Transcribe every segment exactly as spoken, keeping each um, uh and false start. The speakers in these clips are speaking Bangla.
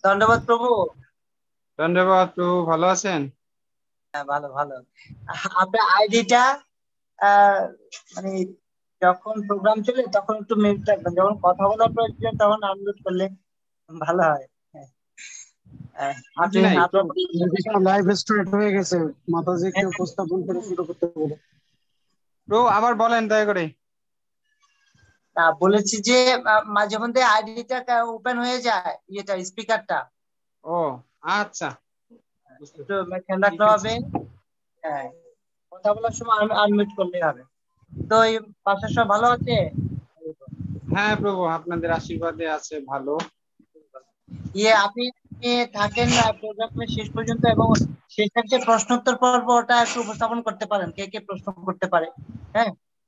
ধন্যবাদ প্রভু। ধন্যবাদ প্রভু, ভালো আছেন? হ্যাঁ, ভালো ভালো। আপনার আইডিটা মানে যখন প্রোগ্রাম চলে তখন একটু মিউট রাখবেন, যখন কথা বলার প্রয়োজন তখন আনমিউট করলে ভালো হয়। হ্যাঁ, হ্যাঁ, বুঝি আপনি নাই তো। আপনার লাইভ স্টার্ট হয়ে গেছে, মাতাজিকে উপস্থাপন করে শুরু করতে বলে। প্রভু আবার বলেন দয়া করে। আহ, বলেছি যে আহ, মাঝে মধ্যে আইডিটা ওপেন হয়ে যায়, ইয়েটা স্পিকারটা ও আচ্ছা, বুঝতে একটু খেয়াল রাখতে ঠিক আছে। হবে। হ্যাঁ, কথা বলার সময় আনমিউট করলে হবে। তো এই বাসার সব ভালো আছে? হ্যাঁ প্রভু, আপনাদের আশীর্বাদে আছে ভালো। ইয়ে আপনি আপনি থাকেন প্রোগ্রামের শেষ পর্যন্ত, এবং শেষের যে প্রশ্নোত্তর পর্ব ওটা একটু উপস্থাপন করতে পারেন, কে কে প্রশ্ন করতে পারে। হ্যাঁ,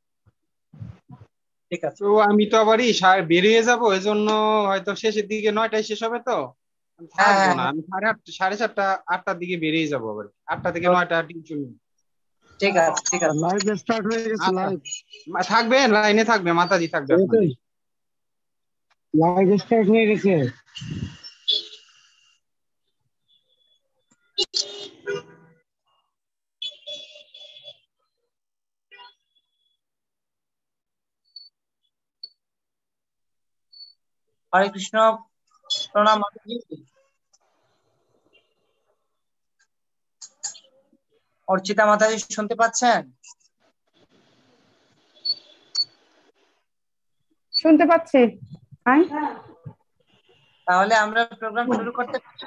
ঠিক আছে। প্রভু আমি তো আবারই সা- বেরিয়ে যাব, এজন্য হয়তো শেষের দিকে নয়টায় শেষ হবে তো আমি হ্যাঁ থাকবো হ্যাঁ না। হ্যাঁ, আমি সাড়ে আট সাড়ে সাতটা আটটার দিকে বেরিয়ে যাবো আবার, আটটা থেকে তো নয়টা টিউশন। ঠিক আছে ঠিক আছে। লাইভ স্টার্ট হয়ে গেছে, আচ্ছা, লাইভ মা- থাকবেন লাইনে, থাকবে মাতাজি থাকবে আপনাদের। লাইভ স্টার্ট হয়ে গেছে। হরে কৃষ্ণ, প্রণাম মাতাজি। অর্চিতা মাতাজি শুনতে পাচ্ছেন? শুনতে পাচ্ছি। আয়, তাহলে আমরা প্রোগ্রাম শুরু করতে পারি।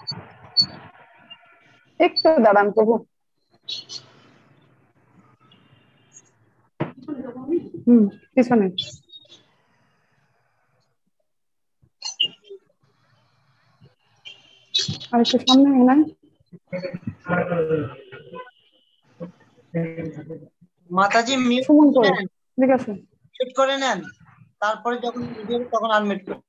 একটু দাঁড়ান প্রভু। হুম, পিছনে। আর একটু সামনে নাই। মাতাজি মিউট সুমন করে কই? নেন, ঠিক আছে। মিউট করে নেন, তারপরে যখন ভিডিও তখন আনমিউট করুন।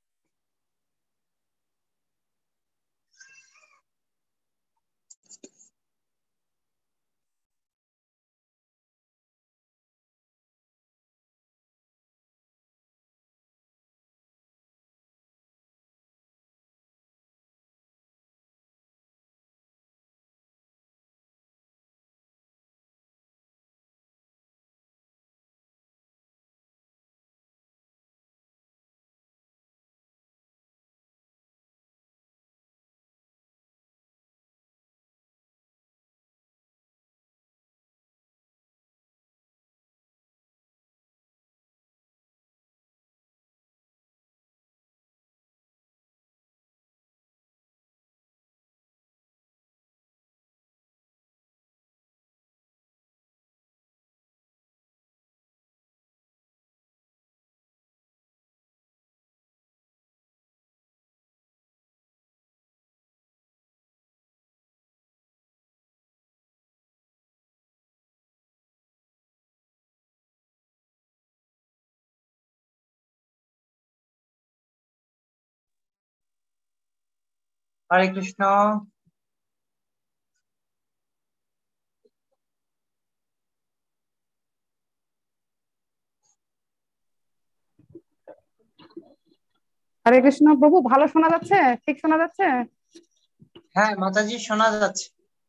হরে কৃষ্ণ। হরে কৃষ্ণ প্রভু, ভালো শোনা যাচ্ছে? ঠিক শোনা যাচ্ছে? হ্যাঁ মাতাজি, শোনা যাচ্ছে।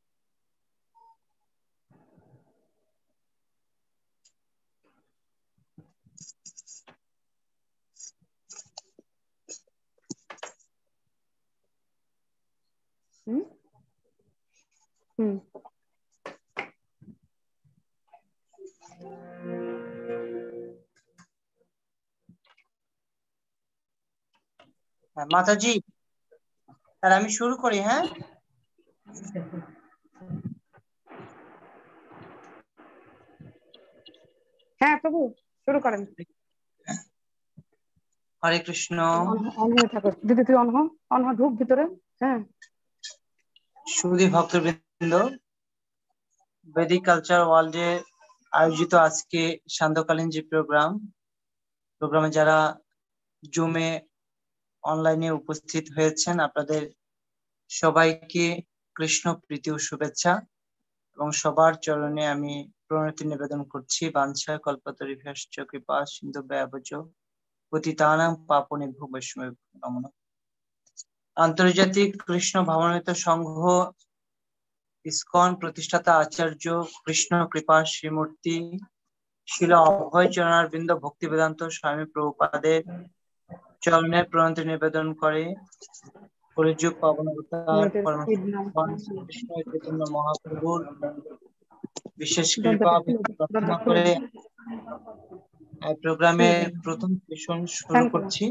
হুম হুম হ্যাঁ মাতাজি, তাহলে আমি শুরু করি। হ্যাঁ, হ্যাঁ প্রভু, শুরু করেন। হরে কৃষ্ণ। অন হয়ে থাকো দিদি, তুই অন হ, অন হ, ঢুক ভিতরে। হ্যাঁ, সুধী ভক্তবৃন্দ, বৈদিক কালচার ওয়ার্ল্ডে আয়োজিত আজকে সান্ধ্যকালীন যে প্রোগ্রাম, প্রোগ্রামে যারা জুমে অনলাইনে উপস্থিত হয়েছেন, আপনাদের সবাইকে কৃষ্ণ প্রীতি ও শুভেচ্ছা, এবং সবার চরণে আমি প্রণতি নিবেদন করছি। বাঞ্ছা কল্পতরুভ্যশ্চ কৃপা সিন্ধু ব্যবচ পতিতানাং পাপনেভ্যো বৈষ্ণবেভ্যো নমঃ। আন্তর্জাতিক কৃষ্ণ ভাবনামৃত সংঘ ইসকন প্রতিষ্ঠাতা আচার্য কৃষ্ণ কৃপা শ্রীমূর্তি শিল অভয় চরণার বৃন্দ ভক্তি বেদান্ত স্বামী প্রভুপাদের চরণে প্রণতি নিবেদন করে কলিযুগ পাবনাবতার শ্রীকৃষ্ণ চৈতন্য মহাপ্রভুর বিশেষ কৃপা প্রার্থনা করে প্রোগ্রামের প্রথম সেশন শুরু করছি।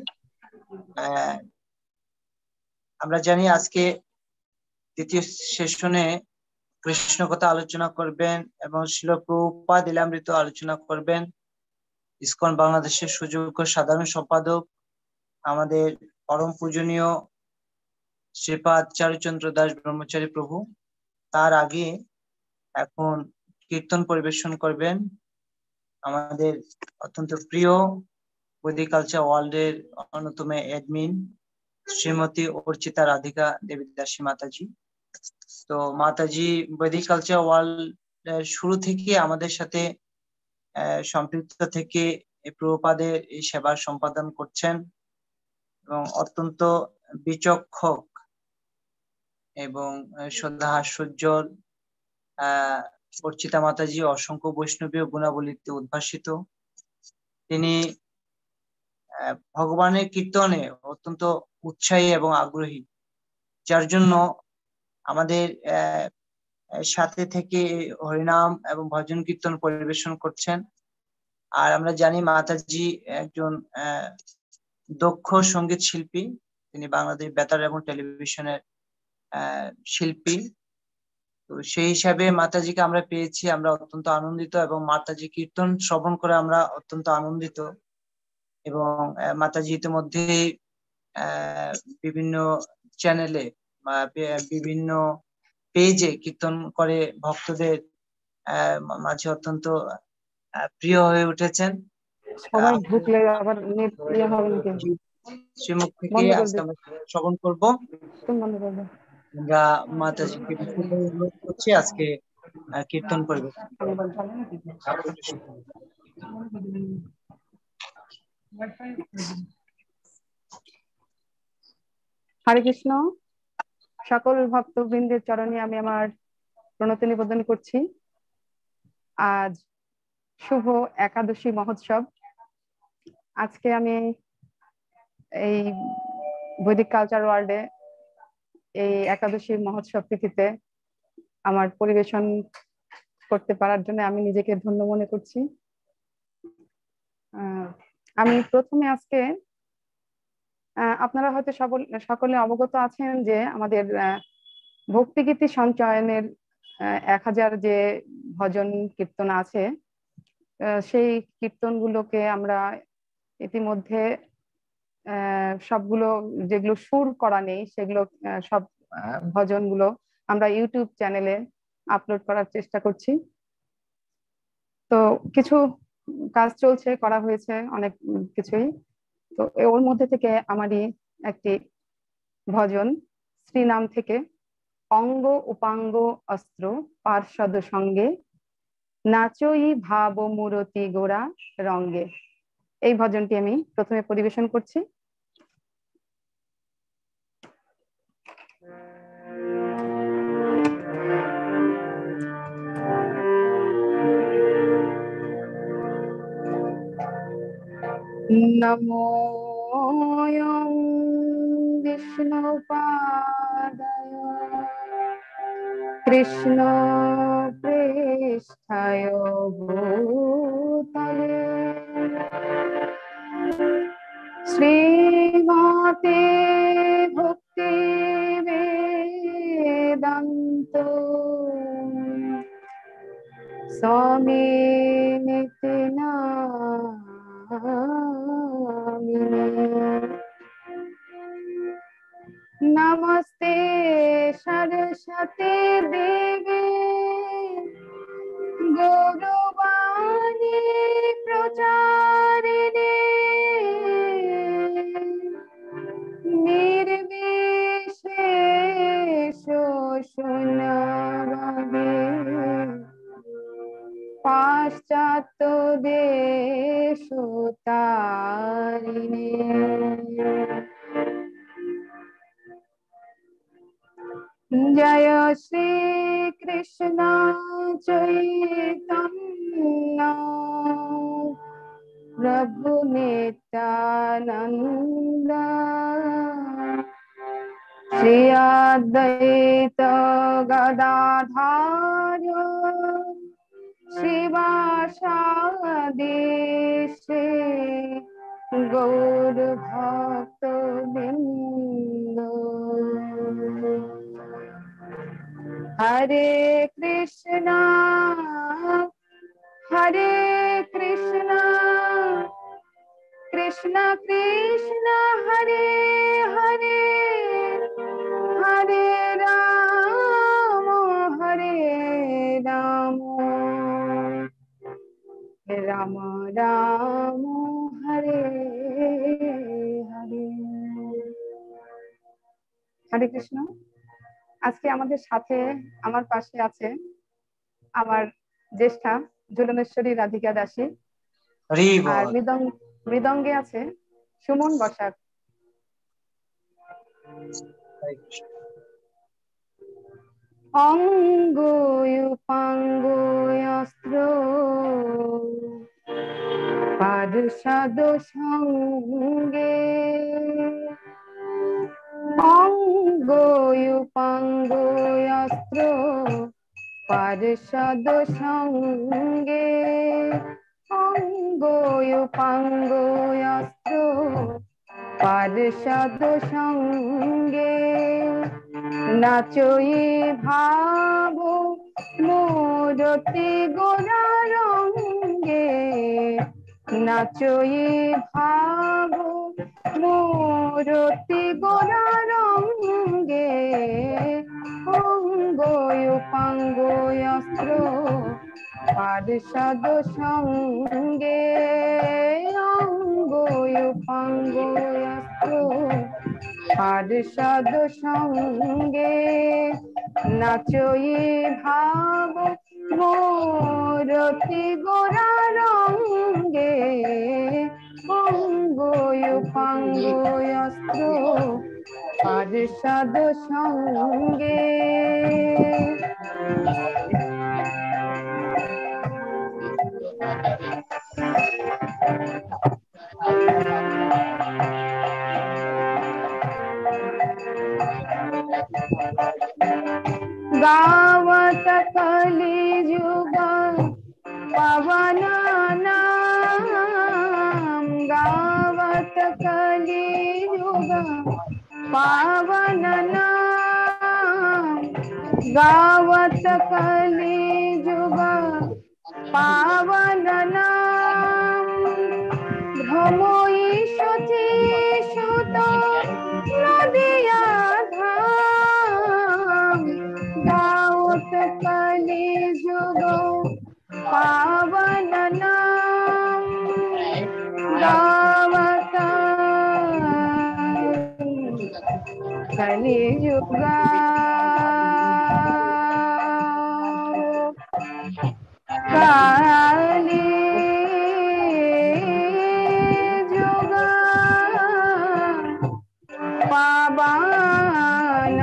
আমরা জানি আজকে দ্বিতীয় সেশনে কৃষ্ণ কথা আলোচনা করবেন এবং শিল প্রভুপাদ লীলামৃত আলোচনা করবেন ইসকন বাংলাদেশের সুযোগ্য সাধারণ সম্পাদক আমাদের পরম পূজনীয় শ্রীপাদ চারুচন্দ্র দাস ব্রহ্মচারী প্রভু। তার আগে এখন কীর্তন পরিবেশন করবেন আমাদের অত্যন্ত প্রিয় বৈদিক কালচার ওয়ার্ল্ড এর অন্যতম অ্যাডমিন শ্রীমতী অর্চিতা রাধিকা দেবী দাসী মাতাজি। তো মাতাজি বৈদিক কালচার ওয়ার্ল্ড এর শুরু থেকে আমাদের সাথে সম্পৃক্ত থেকে প্রভুপাদের এই সেবা সম্পাদন করছেন এবং অত্যন্ত বিচক্ষক এবং শ্রদ্ধাহাস্যোজ্জ্বল আহ অর্চিতা মাতাজি অসংখ্য বৈষ্ণবীয় গুণাবলীতে উদ্ভাসিত। তিনি ভগবানের কীর্তনে অত্যন্ত উৎসাহী এবং আগ্রহী, যার জন্য আমাদের আহ সাথে থেকে হরিনাম এবং ভজন কীর্তন পরিবেশন করছেন। আর আমরা জানি মাতাজি একজন আহ দক্ষ সঙ্গীত শিল্পী, তিনি বাংলাদেশ বেতার এবং টেলিভিশনের আহ শিল্পী। তো সেই হিসাবে মাতাজিকে আমরা পেয়েছি, আমরা অত্যন্ত আনন্দিত এবং মাতাজি কীর্তন শ্রবণ করে আমরা অত্যন্ত আনন্দিত। এবং মাতাজি ইতিমধ্যে আহ বিভিন্ন চ্যানেলে বা বিভিন্ন পেজে কীর্তন করে ভক্তদের আহ মাঝে অত্যন্ত প্রিয় হয়ে উঠেছেন। সবাই ঢুকলে আবার নেট ইয়ে হবে নাকি? শ্রীমুখ থেকে আজকে আমরা শ্রবণ করবো। আমরা মাতাজিকে অনুরোধ করছি আজকে কীর্তন পরিবেশন। হরে কৃষ্ণ। সকল ভক্তবৃন্দের চরণে আমি আমার প্রণতি নিবেদন করছি। আজ শুভ একাদশী মহোৎসব। আজকে আমি এই বৈদিক কালচার ওয়ার্ল্ডে এই একাদশী মহোৎসব তিথিতে আমার পরিবেশন করতে পারার জন্য আমি নিজেকে ধন্য মনে করছি। আমি প্রথমে আজকে আপনারা হয়তো সকলে অবগত আছেন যে আমাদের ভক্তিগীতি সঞ্চয়নের এক হাজার যে ভজন কীর্তন আছে, সেই কীর্তনগুলোকে আমরা ইতিমধ্যে সবগুলো যেগুলো সুর করা নেই সেগুলো সব ভজনগুলো আমরা ইউটিউব চ্যানেলে আপলোড করার চেষ্টা করছি। তো কিছু কাজ চলছে, করা হয়েছে অনেক কিছুই। তো ওর মধ্যে থেকে আমারই একটি ভজন শ্রীনাম থেকে অঙ্গ উপাঙ্গ অস্ত্র পার্শ্বদ সঙ্গে নাচই ভাব মূরতি গোরা রঙ্গে, এই ভজনটি আমি প্রথমে পরিবেশন করছি। নমো বিষ্ণুপাদায় কৃষ্ণ পৃষ্ঠায় ভূতলে শ্রীমতে ভক্তি বেদান্ত স্বামিনিতি নামিনে। নমস্তে সরস্বতী দেবী গৌরবাণী প্রচারিণী নির্বিশেষ শূন্যবাদী পাশ্চাত্য দেশতারিণী। जय श्री कृष्ण चैतन्य प्रभु नित्यानंद श्री अद्वैत गदाधर शिवासादि श्री गौर भक्त बिंद। हरे कृष्णा हरे कृष्णा कृष्णा कृष्णा हरे हरे हरे राम हरे राम राम राम हरे हरे। हरे কৃষ্ণ। আজকে আমাদের সাথে আমার পাশে আছে আমার জ্যেষ্ঠা ঝুলনেশ্বরী রাধিকা দাসী, আর মৃদঙ্গ মৃদঙ্গে আছে সুমন বসাক। অঙ্গ উপাঙ্গ অস্ত্র পার্ষদ সঙ্গে অঙ্গ উপাঙ্গ অস্ত্র পার্ষদ সঙ্গে অঙ্গ উপাঙ্গ অস্ত্র পার্ষদ সঙ্গে নাচই ভাব মূরতি গোরা রঙ্গে নাচই ভাব মূরতি গোরা রঙ্গে অঙ্গ উপাঙ্গ অস্ত্র পার্ষদ সঙ্গে অঙ্গ উপাঙ্গ অস্ত্র পার্ষদ সঙ্গে নাচই ভাব মূরতি গোরা রঙ্গে অঙ্গ উপাঙ্গ অস্ত্র পার্ষদ সঙ্গে। गावत कली युग पवन नाम गावत कली युग पावन नाम गावत कली युग पावन नाम भ्रमई सची सुत नदिया धाम गावत कली युग पावन नाम गावत कली युग काली युग पावन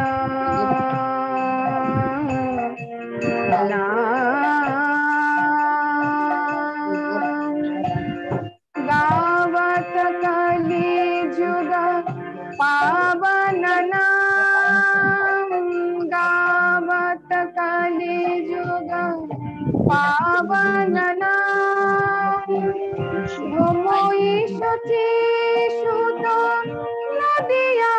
गावत कली युग पावन नाम गावत कली युग पावन नाम भ्रमई सची सुत नदिया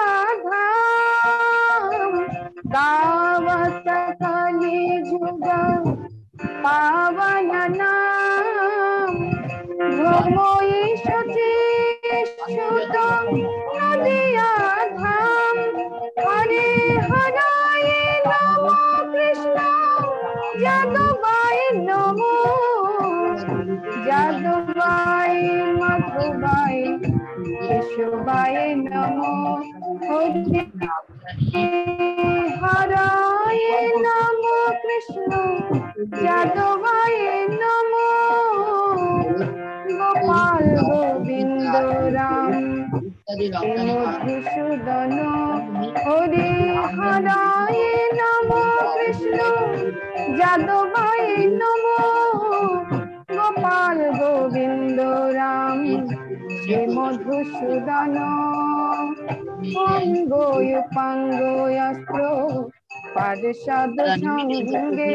धाम गावत कली युग पावन नाम भ्रमई सची सुत नदिया धाम। हरे हराय नमो कृष्ण যাদবায় নমো যাদবায় মধুবায় কেশবায় নমো হরে হরায় নমো কৃষ্ণ যাদবায় নমো গোপাল গোবিন্দ রাম মধুসূদন হরে হরায় যাদবায় নমো গোপাল গোবিন্দ রাম শ্রী মধুসূদন অঙ্গোয়ুপাঙ্গোয়স্ত্র পার্ষদ সঙ্গে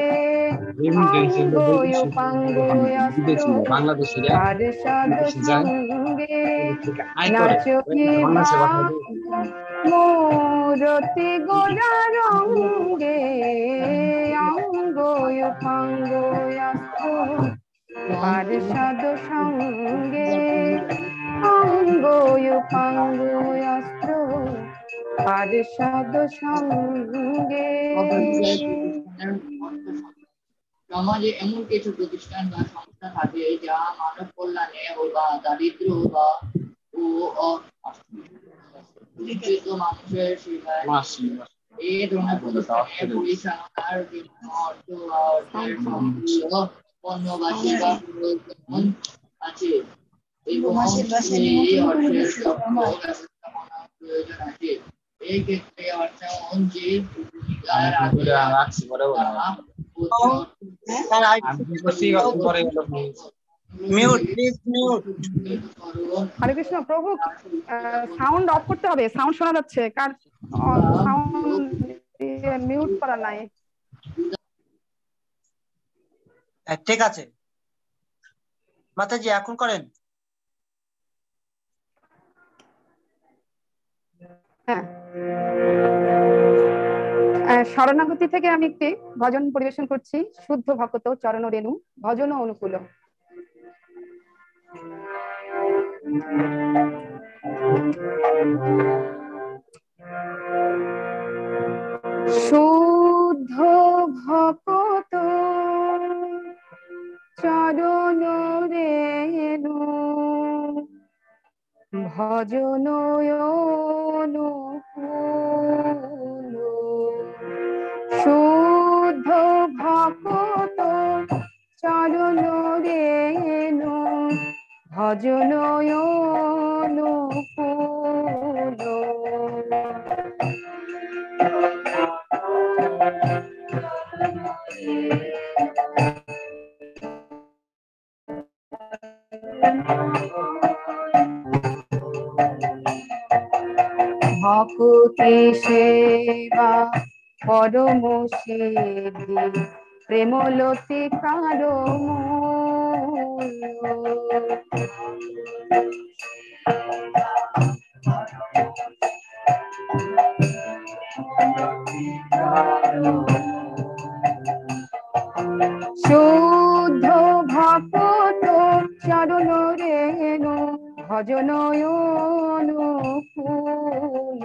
অঙ্গোয়ুপাঙ্গোয়স্ত্র পার্ষদ সঙ্গে নাচকিবা মূরতি গোলা রঙ্গে অঙ্গোয়ুপাঙ্গোয়স্ত্র পার্ষদ সঙ্গে অঙ্গোয়ুপাঙ্গোয়স্ত্র পার্ষদ সঙ্গে। সমাজে এমন কিছু প্রতিষ্ঠান বা সংস্থা থাকে যা মানব কল্যাণে বা দারিদ্র বা ও অশিক্ষিত মানুষের সেবায় এই ধরনের প্রতিষ্ঠানে পরিচালনার বিভিন্ন অর্থ বা অর্থের সম্পূর্ণ পণ্য বা সেবা প্রয়োজন আছে এবং এই অর্থের ব্যবস্থাপনা প্রয়োজন আছে। এই ক্ষেত্রে অর্থায়ন যে ভূমিকার mute please mute. Hare Krishna Prabhu, sound of করতে হবে, সাউন্ড শোনা যাচ্ছে, কার সাউন্ড মিউট করা নাই। ঠিক আছে মাতাজি, এখন করেন। হ্যাঁ, শরণাগতি থেকে আমি একটি ভজন পরিবেশন করছি। শুদ্ধ ভক্ত চরণ রেণু ভজন অনুকূল। শুদ্ধ ভক্ত চরণ রেণু ভজন অনুকূল। শুদ্ধ ভক্ত চরণ রেণু ভজন অনুকূল। ভক্তি সেবা পরম সিদ্ধি প্রেমলতি কারো মূল। শুদ্ধ ভক্ত চরণ রেণু ভজন অনুকূল।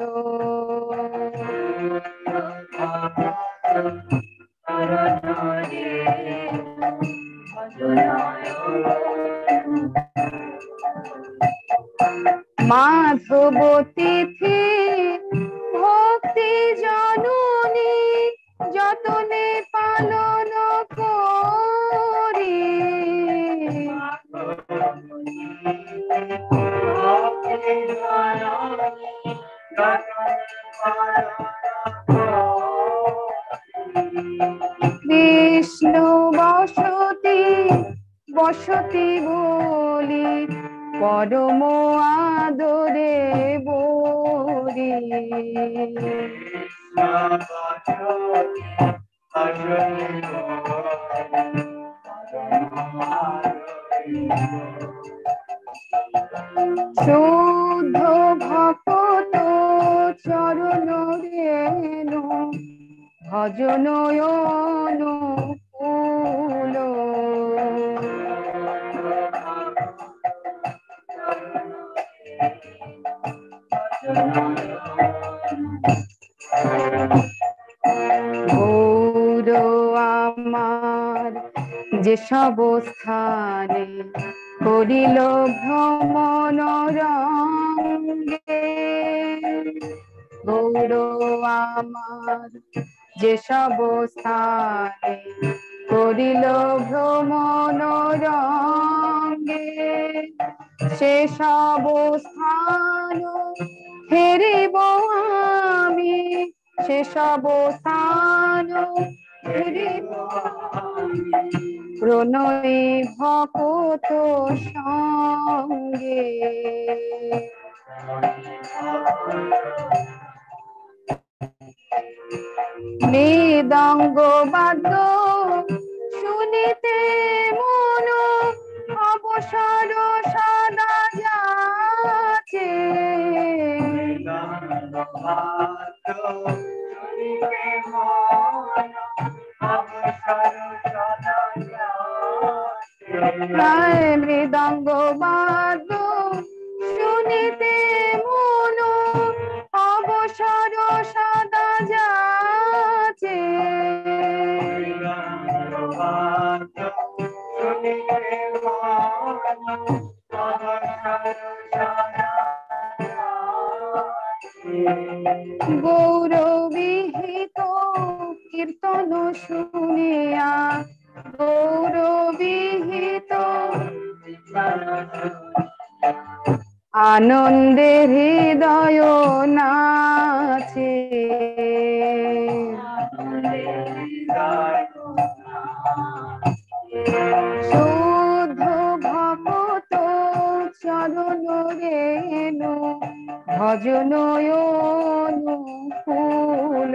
মাধব তিথি ভক্তি জননী যতনে পালন করি। বিষ্ণু বসতি বসতি বলি পরম আদরে বলি। শুদ্ধ ভক্ত চরণ রেণু ভজন অনুকূল। গৌর আমার যেসব স্থানে করিল ভ্রমণ রঙ্গে। গৌর আমার যেসব স্থানে করিল ভ্রমণ রঙ্গে। সেসব স্থান ফেরিব আমি, সেসব স্থান প্রণয়ী ভকত সঙ্গে মৃদঙ্গ বাদ্য শুনিতে মন অবসর সদা যাচ্ছে মৃদঙ্গ বাদ্য শুনিতে মন অবসর সদা যাচ্ছে গৌরবিহিত কীর্তন শুনিয়া গৌরবিহিত আনন্দে হৃদয় নাচে শুদ্ধ ভকত চরণ রেণু ভজন অনুকূল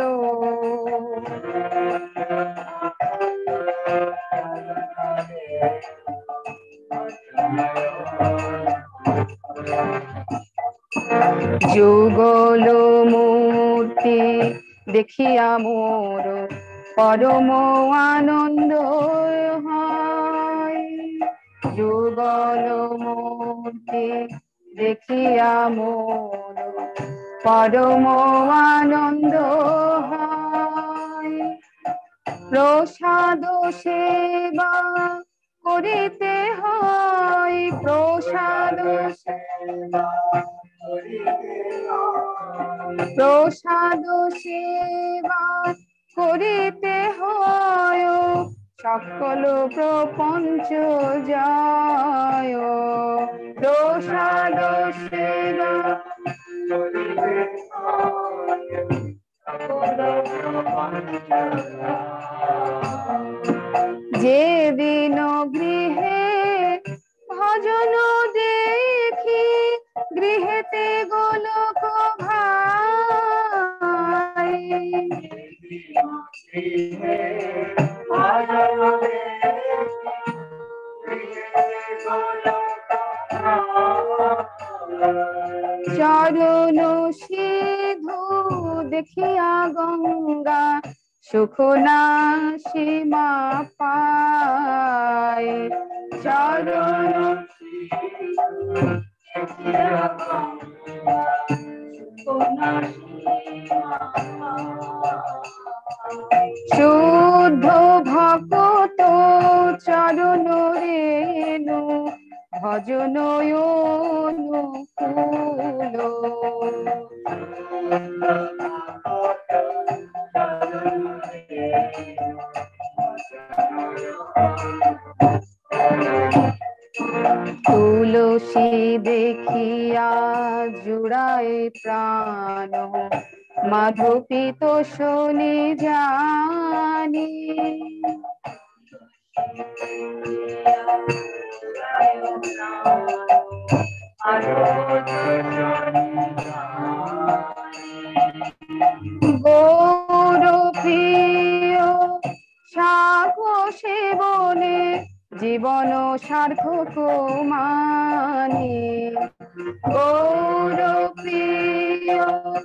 যুগল মূর্তি দেখিয়া মোর পরম আনন্দ হয় যুগল মূর্তি দেখিয়া মোর পরম আনন্দ হয় প্রসাদ সেবা করিতে হয় প্রসাদ সেবা প্রসাদ সেবা করিতে হয় সকল প্রপঞ্চ যায় প্রসাদ সেবা যেদিন গৃহে ভজন দেখি গৃহেতে গোলক ভাই চরণ সিধু দেখিয়া গঙ্গা সুখ না সীমা পায় চরণ শুদ্ধ ভকত চরণ রেণু ভজন অনুকূল তুলসী দেখিয়া জুড়ায় প্রাণ মাধুপিত শনি জানি গৌর প্রিয় শাখ সেবনে জীবন সার্থক মানি গৌর প্রিয়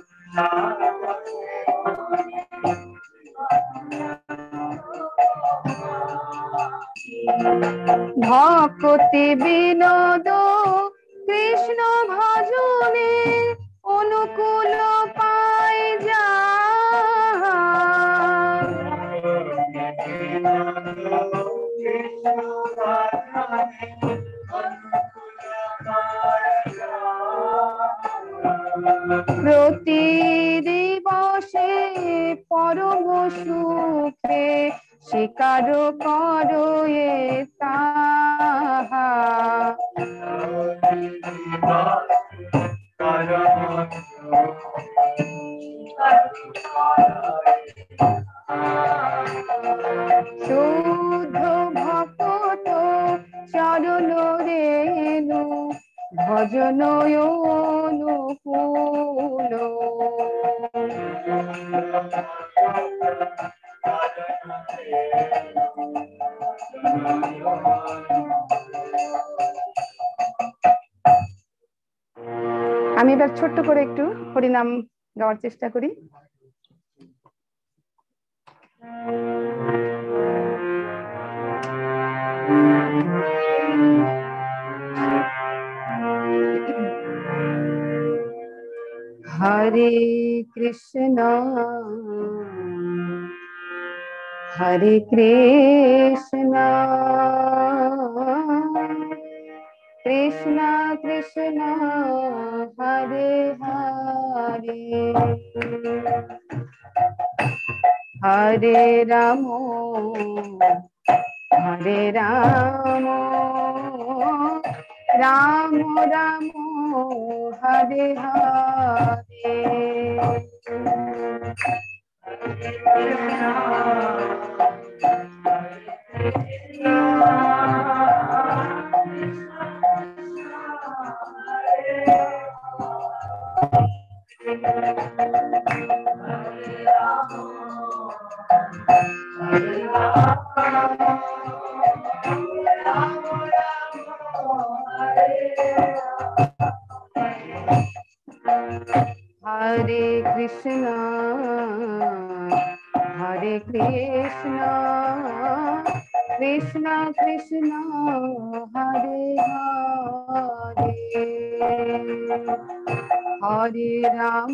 ভক্তি বিনোদ কৃষ্ণ ভজনে অনুকূল পাই যা প্রতি দিবসে পরম সুখে স্বীকার করো এ তাহা ভজন অনুকূল আমি এবার ছোট্ট করে একটু হরিনাম গাওয়ার চেষ্টা করি। হরে কৃষ্ণ হরে কৃষ্ণ কৃষ্ণ কৃষ্ণ হরে হরে হরে রাম হরে রাম রাম রাম হরে হরে হরে কৃষ্ণ হরে কৃষ্ণ কৃষ্ণ কৃষ্ণ হরে হরে হরে রাম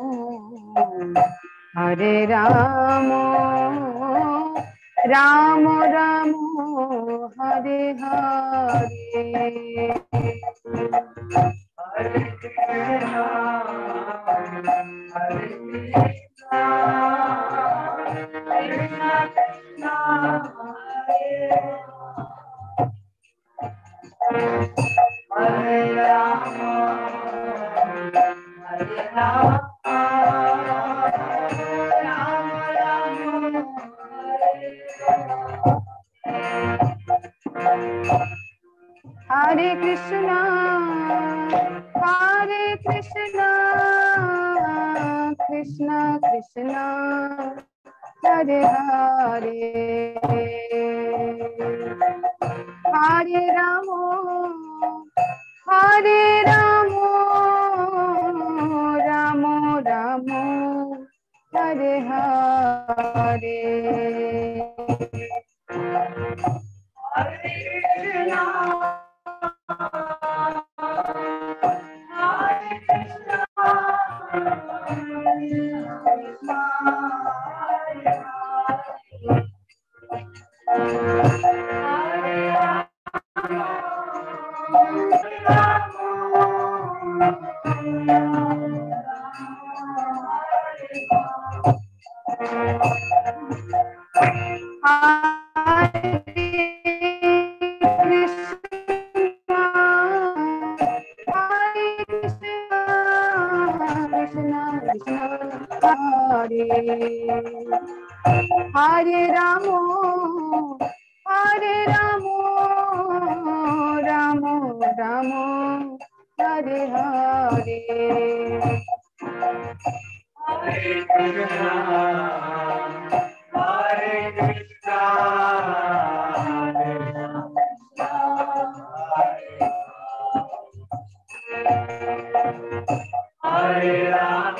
হরে রাম রাম রাম হরে হরে হরে কৃষ্ণ হরে কৃষ্ণ কৃষ্ণ কৃষ্ণ হরে রাম হরে রাম রাম রাম হরে কৃষ্ণ হরে কৃষ্ণ কৃষ্ণ কৃষ্ণ হরে হরে হরে রাম হরে রাম রাম রাম হরে হরে হরে কৃষ্ণ হরে কৃষ্ণ हरे राम हरे राम राम राम हरे हरे हरे कृष्णा हरे कृष्णा हरे राम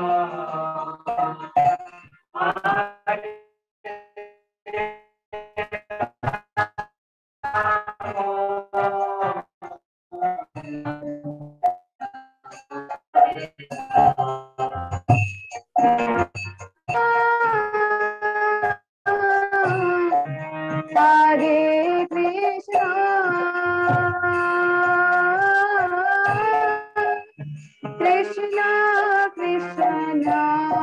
हरे कृष्णा कृष्णा कृष्णा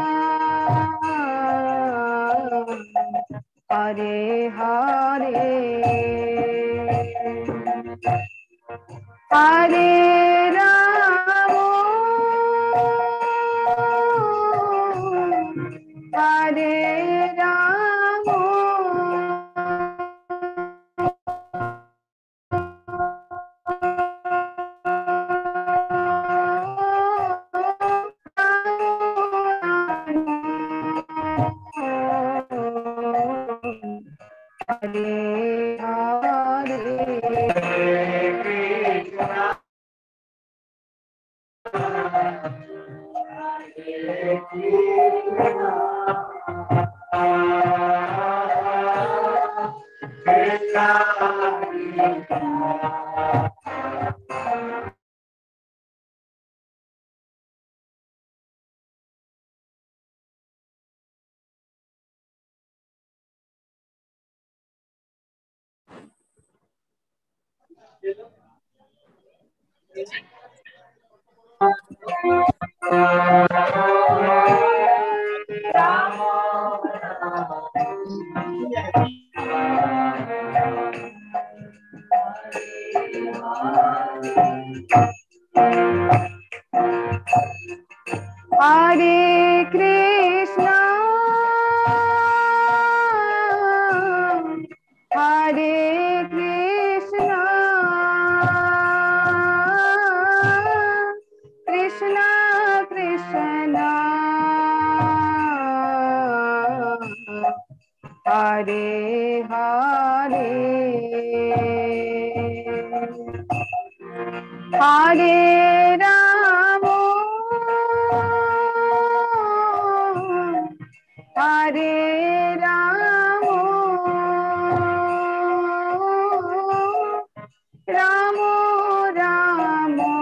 हरे हरे हरे राम हरे Ram Hare Krishna, Hare Krishna, Krishna Krishna, Hare Hare, Hare Rama, Hare Rama, Rama Rama,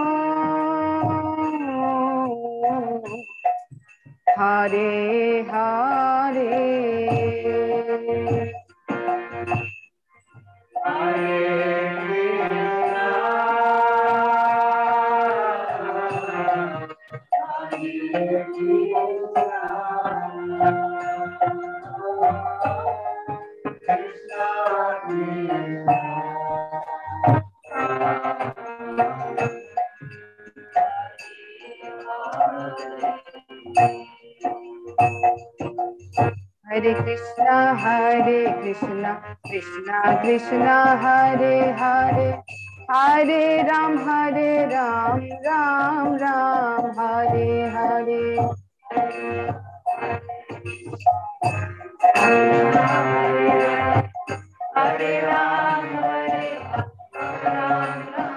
Hare Hare, Hare Krishna, Hare Krishna, Krishna Krishna, Hare Hare, Hare Ram, Hare Ram, Ram Ram, Hare Hare. Hare Ram, Hare Ram,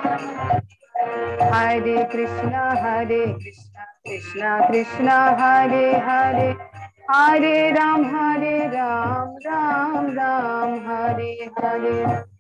Hare Krishna, Hare Krishna, Krishna Krishna, Hare Hare, Hare Ram, Hare Ram, Ram Ram, Hare Hare.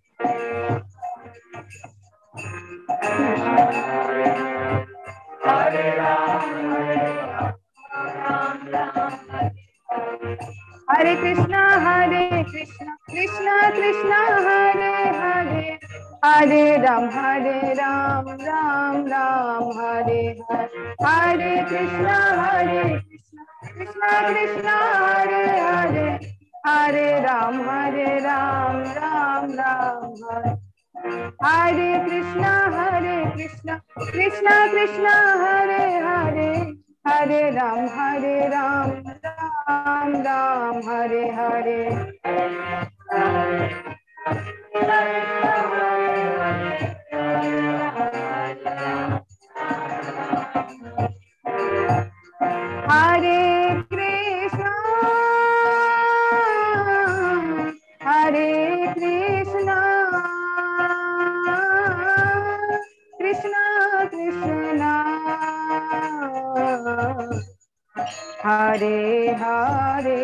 Hare Ram, Hare Ram, Ram Hare Krishna, Hare Krishna, Krishna Krishna, Hare Hare, Hare Ram, Hare Ram, Ram Ram, Hare Hare, Hare Krishna, Hare Krishna, Krishna Krishna, Hare Hare, Hare Ram, Hare Ram, Ram Ram, Hare Hare Krishna, Hare Krishna, Krishna Krishna, Hare Hare, Hare Ram, Hare Ram, Ram Ram, Hare Hare. Hare Krishna, Hare Krishna, Krishna Krishna, Hare Hare,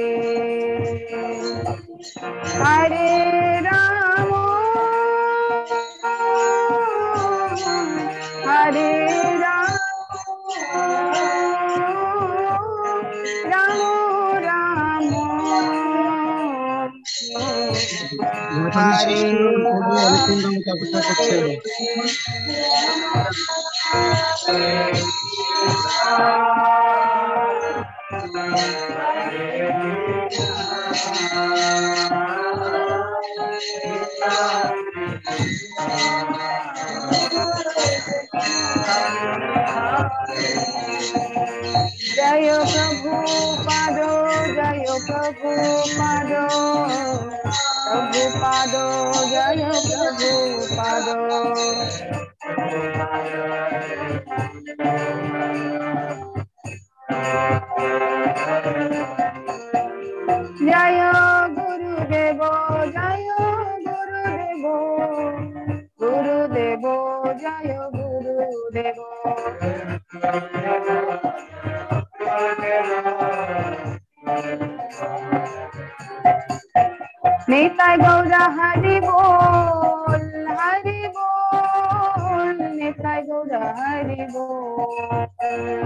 Hare Rama, Hare Rama, Rama Rama, মাতাজি শেষ করে পড়বো, অনেকক্ষণ ধরে অপেক্ষা করছে। জয় প্রভু পাদ, জয় প্রভু পাদ, প্রভু পাদ, জয় প্রভু পাদ, জয় গুরুদেব, জয় নিতাই গৌরা হরি বল, হরি বল, নিতাই গৌরা হরি বল।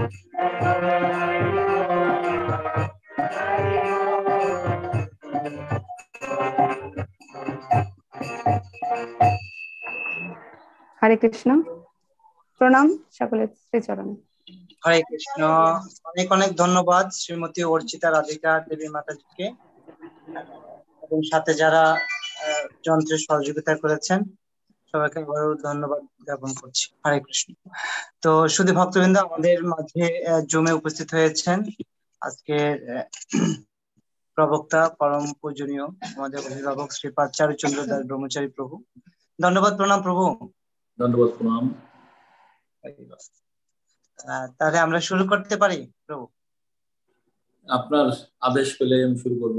হরে কৃষ্ণ। প্রণাম সকলের শ্রীচরণে। হরে কৃষ্ণ। অনেক অনেক ধন্যবাদ শ্রীমতী অর্চিতা রাধিকা দেবী মাতাজিকে এবং সাথে যারা আহ, যন্ত্রের সহযোগিতা করেছেন সবাইকে আবারও ধন্যবাদ জ্ঞাপন করছি। হরে কৃষ্ণ। তো শুধু ভক্তবৃন্দ আমাদের মাঝে আহ, জমে উপস্থিত হয়েছেন আজকে প্রবক্তা পরম পূজনীয় আমাদের অভিভাবক শ্রীপাদ চারুচন্দ্র দাস ব্রহ্মচারী প্রভু। ধন্যবাদ, প্রণাম প্রভু। ধন্যবাদ, প্রণাম। আহ, তাহলে আমরা শুরু করতে পারি প্রভু? আপনার আদেশ পেলে আমি শুরু করব।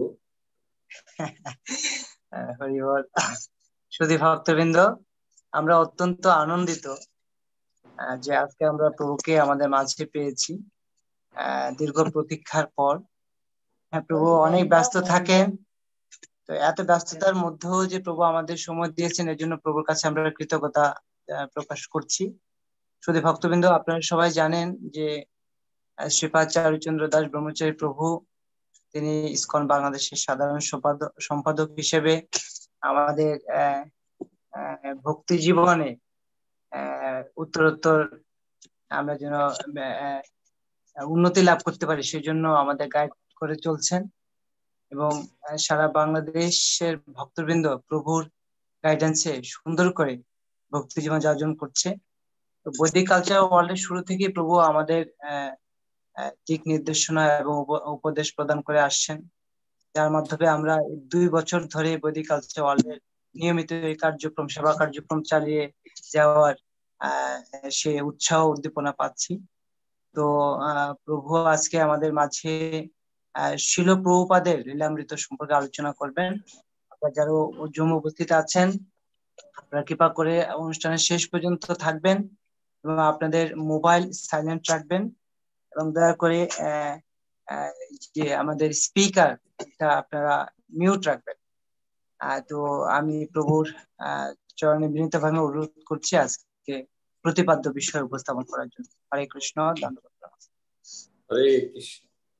হরি বল। শুধু ভক্তবৃন্দ আমরা অত্যন্ত আনন্দিত আহ, যে আজকে আমরা প্রভুকে আমাদের মাঝে পেয়েছি আহ দীর্ঘ প্রতীক্ষার পর। হ্যাঁ প্রভু অনেক ব্যস্ত থাকেন, তো এত ব্যস্ততার মধ্যেও যে প্রভু আমাদের সময় দিয়েছেন এর জন্য প্রভুর কাছে আমরা কৃতজ্ঞতা আহ, প্রকাশ করছি। শুধু ভক্তবৃন্দ আপনারা সবাই জানেন যে আহ, শ্রীপাদ চারুচন্দ্র দাস ব্রহ্মচারী প্রভু তিনি ইসকন বাংলাদেশের সাধারণ সম্পাদক সম্পাদক হিসেবে আমাদের আহ আহ, ভক্তি জীবনে আহ উত্তরোত্তর আমরা যেন আহ, উন্নতি লাভ করতে পারি সেই জন্য আমাদের গাইড করে চলছেন এবং আহ, সারা বাংলাদেশের ভক্তবৃন্দ প্রভুর গাইডেন্সে সুন্দর করে ভক্তি জীবন যাপন করছে। তো বৈদিক কালচার ওয়ার্ল্ডের শুরু থেকে প্রভু আমাদের আহ আহ, দিক নির্দেশনা এবং উপ- উপদেশ প্রদান করে আসছেন, যার মাধ্যমে আমরা এই দুই বছর ধরে বৈদিক কালচার ওয়ার্ল্ডের নিয়মিত এই কার্যক্রম সেবা কার্যক্রম চালিয়ে যাওয়ার আহ সে উৎসাহ উদ্দীপনা পাচ্ছি। তো আহ প্রভু আজকে আমাদের মাঝে আহ শিল প্রভুপাদের লীলামৃত সম্পর্কে আলোচনা করবেন। আপনারা যারা জম্মু উপস্থিত আছেন আপনারা কৃপা করে অনুষ্ঠানের শেষ পর্যন্ত থাকবেন এবং আপনাদের মোবাইল সাইলেন্ট রাখবেন এবং দয়া করে আহ আহ, যে আমাদের স্পিকার আপনারা মিউট রাখবেন। আহ তো আমি প্রভুর আহ চরণে বিনীতভাবে অনুরোধ করছি আজকে প্রতিপাদ্য বিষয় উপস্থাপন করার জন্য। হরে কৃষ্ণ। ধন্যবাদ। হরে কৃষ্ণ।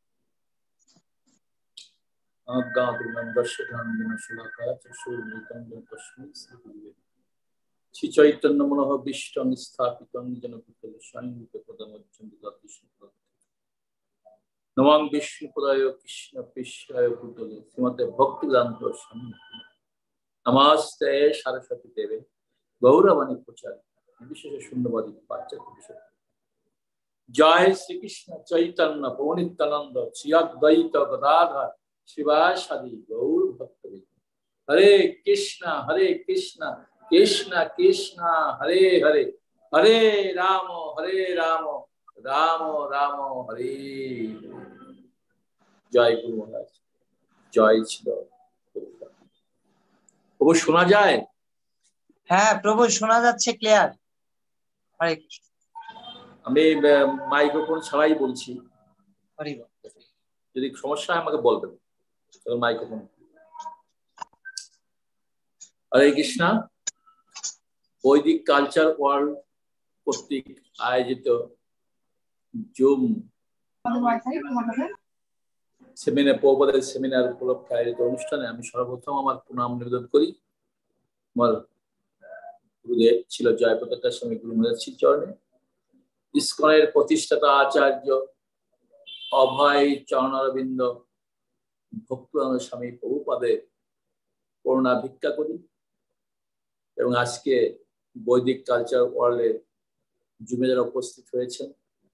শ্রী চৈতন্য মনোহ বিষ্টং স্থাপিতং যেন ভূতলে স্বয়ং রূপে পদমর্চন দদাতি শুক্লং। নমাং বিষ্ণুপদায় কৃষ্ণ পৃষ্ঠায় ভূতলে শ্রীমতে ভক্তিদান্ত স্বামী। নমস্তে সরস্বতী দেবে গৌরবাণী প্রচার বিশেষ শূন্যবাদী পাশ্চাত্য বিষয়। জয় শ্রীকৃষ্ণ চৈতন্য পৌনিত্যানন্দ শ্রী অদ্বৈত গদাধর শিবাসাদি গৌর ভক্তবৃন্দ। হরে কৃষ্ণ হরে কৃষ্ণ কৃষ্ণ কৃষ্ণ হরে হরে, হরে রাম হরে রাম রাম রাম হরে। জয় গুরু মহারাজ, জয় ছিল। প্রভু শোনা যায়? হ্যাঁ প্রভু শোনা যাচ্ছে ক্লিয়ার। হরে কৃষ্ণ। আমি মাইক্রোফোন ছাড়াই বলছি, হরি বল। যদি সমস্যা হয় আমাকে বলবেন। Microphone. Hare Krishna. Vaidik culture world কর্তৃক আয়োজিত জুম সেমিনার প্রভুপাদের সেমিনার উপলক্ষে আয়োজিত অনুষ্ঠানে আমি সর্বপ্রথম আমার প্রণাম নিবেদন করি আমার গুরুদেব ছিল জয়প্রতাপ স্বামী গুরু মহারাজ শ্রী চরণে। ইসকনের প্রতিষ্ঠাতা আচার্য অভয় চরণারবিন্দ ভক্তানন্দ স্বামী প্রভুপাদের করুণা ভিক্ষা করি এবং আজকে বৈদিক কালচার ওয়ার্ল্ডের জুমে যারা উপস্থিত হয়েছেন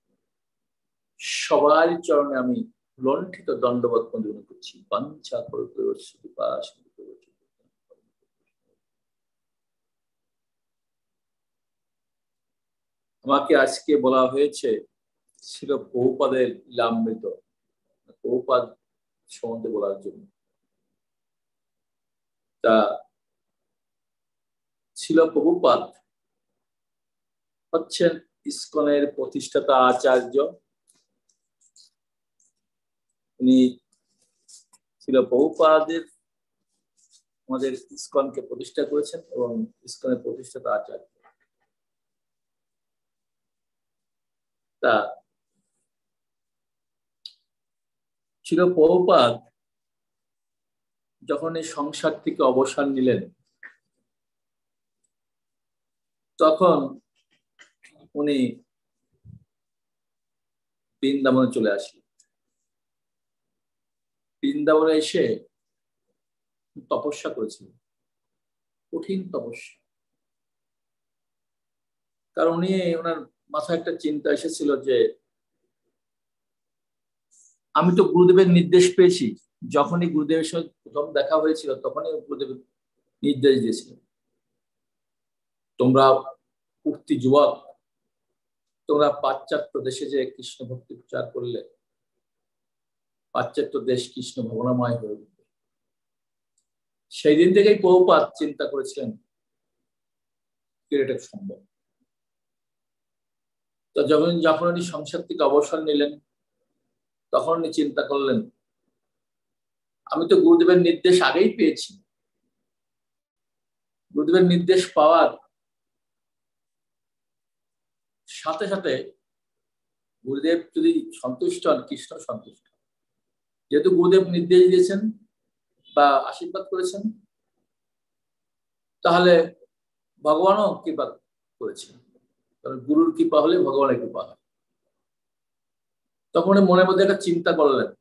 সবার চরণে আমি লণ্ঠিত দণ্ডবত বন্দনা করছি। বাঞ্ছা আমাকে আজকে বলা হয়েছে ছিল প্রভুপাদের লীলামৃত, প্রভুপাদ সম্বন্ধে বলার জন্য। তা ছিল প্রভুপাদ হচ্ছেন ইসকনের প্রতিষ্ঠাতা আচার্য। উনি ছিল প্রভুপাদের আমাদের ইসকনকে প্রতিষ্ঠা করেছেন এবং ইসকনের প্রতিষ্ঠাতা আচার্য। তা ছিল প্রভুপাদ যখন এই সংসার থেকে অবসর নিলেন তখন উনি বৃন্দাবনে চলে আসলেন। বৃন্দাবনে এসে তপস্যা করেছিলেন, কঠিন তপস্যা। কারণ উনি ওনার মাথায় একটা চিন্তা এসেছিল যে আমি তো গুরুদেবের নির্দেশ পেয়েছি। যখনই গুরুদেবের সঙ্গে প্রথম দেখা হয়েছিল তখনই গুরুদেব নির্দেশ দিয়েছিলেন, তোমরা উঠতি যুবক, তোমরা পাশ্চাত্য দেশে যে কৃষ্ণ ভক্তি প্রচার করলে পাশ্চাত্য দেশ কৃষ্ণ ভবনাময় হয়ে উঠবে। সেই দিন থেকেই প্রভুপাদ চিন্তা করেছিলেন এটা সম্ভব। তো যখন যখন উনি সংসার থেকে অবসর নিলেন তখন উনি চিন্তা করলেন আমি তো গুরুদেবের নির্দেশ আগেই পেয়েছি। গুরুদেবের নির্দেশ পাওয়ার সাথে সাথে গুরুদেব যদি সন্তুষ্ট হন, কৃষ্ণ সন্তুষ্ট। যেহেতু গুরুদেব নির্দেশ দিয়েছেন বা আশীর্বাদ করেছেন, তাহলে ভগবানও কৃপা করেছেন। কারণ গুরুর কৃপা হলে ভগবানের কৃপা হয়। তখন মনের মধ্যে একটা চিন্তা করলেন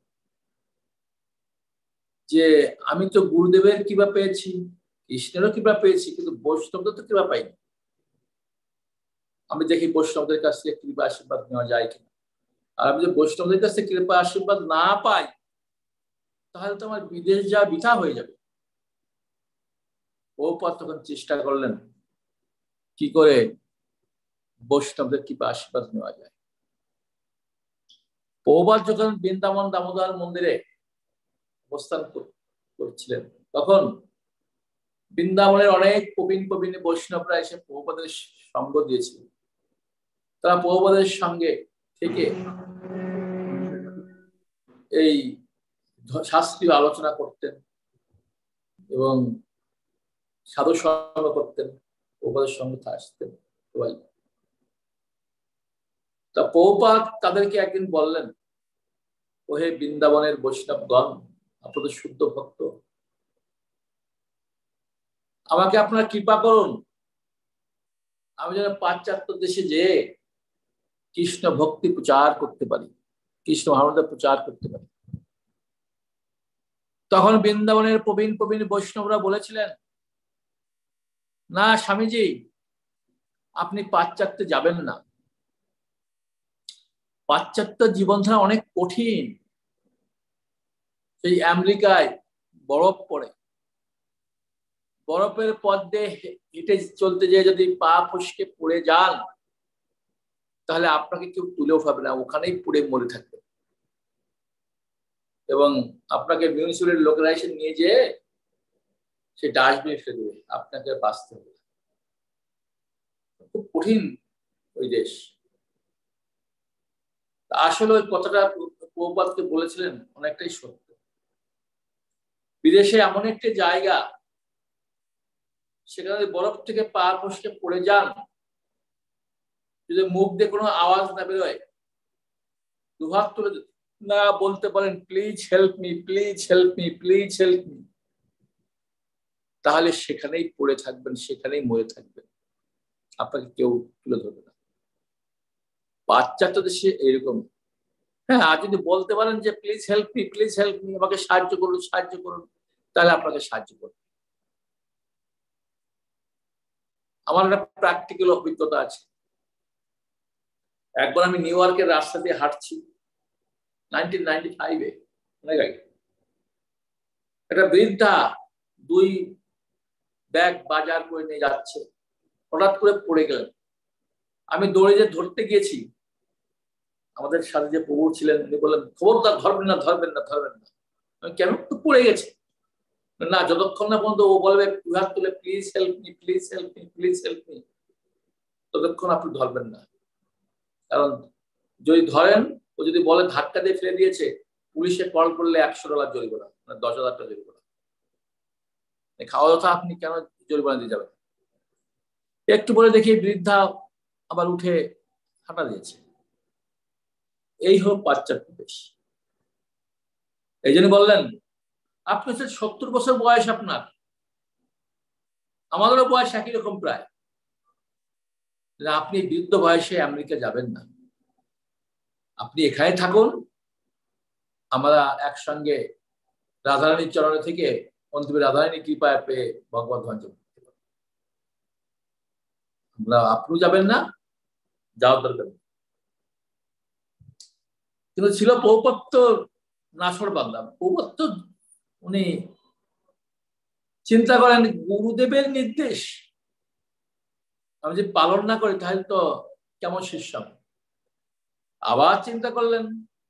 যে আমি তো গুরুদেবের কৃপা পেয়েছি, কৃষ্ণেরও কৃপা পেয়েছি, কিন্তু বৈষ্ণবদের তো কৃপা পাইনি। আমি দেখি বৈষ্ণবদের কাছ থেকে কৃপা আশীর্বাদ নেওয়া যায় কিনা। আর আমি যদি বৈষ্ণবদের কাছ থেকে কৃপা আশীর্বাদ না পাই তাহলে তো আমার বিদেশ যাওয়া বৃথা হয়ে যাবে। প্রভুপাদ তখন চেষ্টা করলেন কি করে বৈষ্ণবদের কৃপা আশীর্বাদ নেওয়া যায়। প্রভুপাদ যখন বৃন্দাবন দামোদর মন্দিরে অবস্থান করছিলেন তখন বৃন্দাবনের অনেক প্রবীণ প্রবীণ বৈষ্ণবরা এসে প্রভুপাদের সঙ্গ দিয়েছিল। তারা প্রভুপাদের সঙ্গে থেকে এই শাস্ত্রীয় আলোচনা করতেন এবং সাধু সঙ্গ করতেন, প্রভুপাদের সঙ্গে আসতেন সবাই। তা প্রভুপাদ তাদেরকে একদিন বললেন, ওহে বৃন্দাবনের বৈষ্ণবগণ, আপনাদের শুদ্ধ ভক্ত, আমাকে আপনারা কৃপা করুন, আমি যেন পাশ্চাত্য দেশে যে কৃষ্ণ ভক্তি প্রচার করতে পারি, কৃষ্ণ ভাবনা প্রচার করতে পারি। তখন বৃন্দাবনের প্রবীণ প্রবীণ বৈষ্ণবরা বলেছিলেন, না স্বামীজি, আপনি পাশ্চাত্যে যাবেন না। পাশ্চাত্য জীবনধারা অনেক কঠিন। সেই আমেরিকায় বরফ পড়ে, বরফের পথ দিয়ে হেঁটে চলতে যেয়ে যদি পা ফসকে পড়ে যান তাহলে আপনাকে কেউ তুলে উঠাবে না, ওখানেই পুড়ে মরে থাকবে এবং আপনাকে মিউনিসিপ্যালিটির লোকেরা এসে নিয়ে যেয়ে সে ডাস্টবিনে ফেলে দেবে, আপনাকে বাঁচতে হবে। খুব কঠিন ওই দেশ। আসলে ওই কথাটা প্রভুপাদকে বলেছিলেন অনেকটাই সত্য। বিদেশে এমন একটি জায়গা সেখানে বরফ থেকে পা ফসকে পড়ে যান, যদি মুখ দিয়ে কোনো আওয়াজ না বেরোয়, দুহাত তুলে না বলতে পারেন please help me, please help me, please help me, তাহলে সেখানেই পড়ে থাকবেন, সেখানেই মরে থাকবেন, আপনাকে কেউ তুলে ধরবে না। পাশ্চাত্য দেশে এরকম। হ্যাঁ, আর যদি বলতে পারেন যে please help me, please help me, আমাকে সাহায্য করুন, সাহায্য করুন, তাহলে আপনাকে সাহায্য করবে। আমার একটা প্র্যাকটিক্যাল অভিজ্ঞতা আছে। একবার আমি নিউ ইয়র্কের রাস্তা দিয়ে হাঁটছি নাইনটিন নাইনটি ফাইভে, অনেক আগে। একটা বৃদ্ধা দুই ব্যাগ বাজার করে নিয়ে যাচ্ছে, হঠাৎ করে পড়ে গেলেন। আমি দৌড়ে যে ধরতে গিয়েছি, আমাদের সাথে যে প্রভু ছিলেন উনি বললেন, খবরদার ধরবেন না, ধরবেন না, ধরবেন না। আমি কেন? তো পড়ে গেছে না, যতক্ষণ না পর্যন্ত ও বলবে দুহাত তুলে please help me, please help me, please help me, ততক্ষণ আপনি ধরবেন না। কারণ যদি ধরেন, ও যদি বলে ধাক্কা দিয়ে ফেলে দিয়েছে, পুলিশে কল করলে একশো ডলার জরিমানা, মানে দশ হাজার টাকা জরিমানা। খাওয়া দাওয়া আপনি কেন জরিমানা দিয়ে যাবেন? একটু পরে দেখি বৃদ্ধা আবার উঠে হাঁটা দিয়েছে। এই হল পাশ্চাত্য দেশ। এই জন্য বললেন আপনি হচ্ছে সত্তর বছর বয়স আপনার, আমাদেরও বয়স একই রকম প্রায়, আপনি বৃদ্ধ বয়সে আমেরিকা যাবেন না, আপনি এখানে থাকুন, আমরা একসঙ্গে রাধারানীর চরণে থেকে অন্তিমে রাধারানীর কৃপায় পেয়ে ভগবত ধ্বংস করতে পারব। আমরা আপনিও যাবেন না, যাওয়ার দরকার নেই। কিন্তু ছিল পৌপত্য নাসর বান্দা। পৌপত্য উনি চিন্তা করেন গুরুদেবের নির্দেশ আমি যে পালন না করি তাহলে তো কেমন শিষ্য। আবার চিন্তা করলেন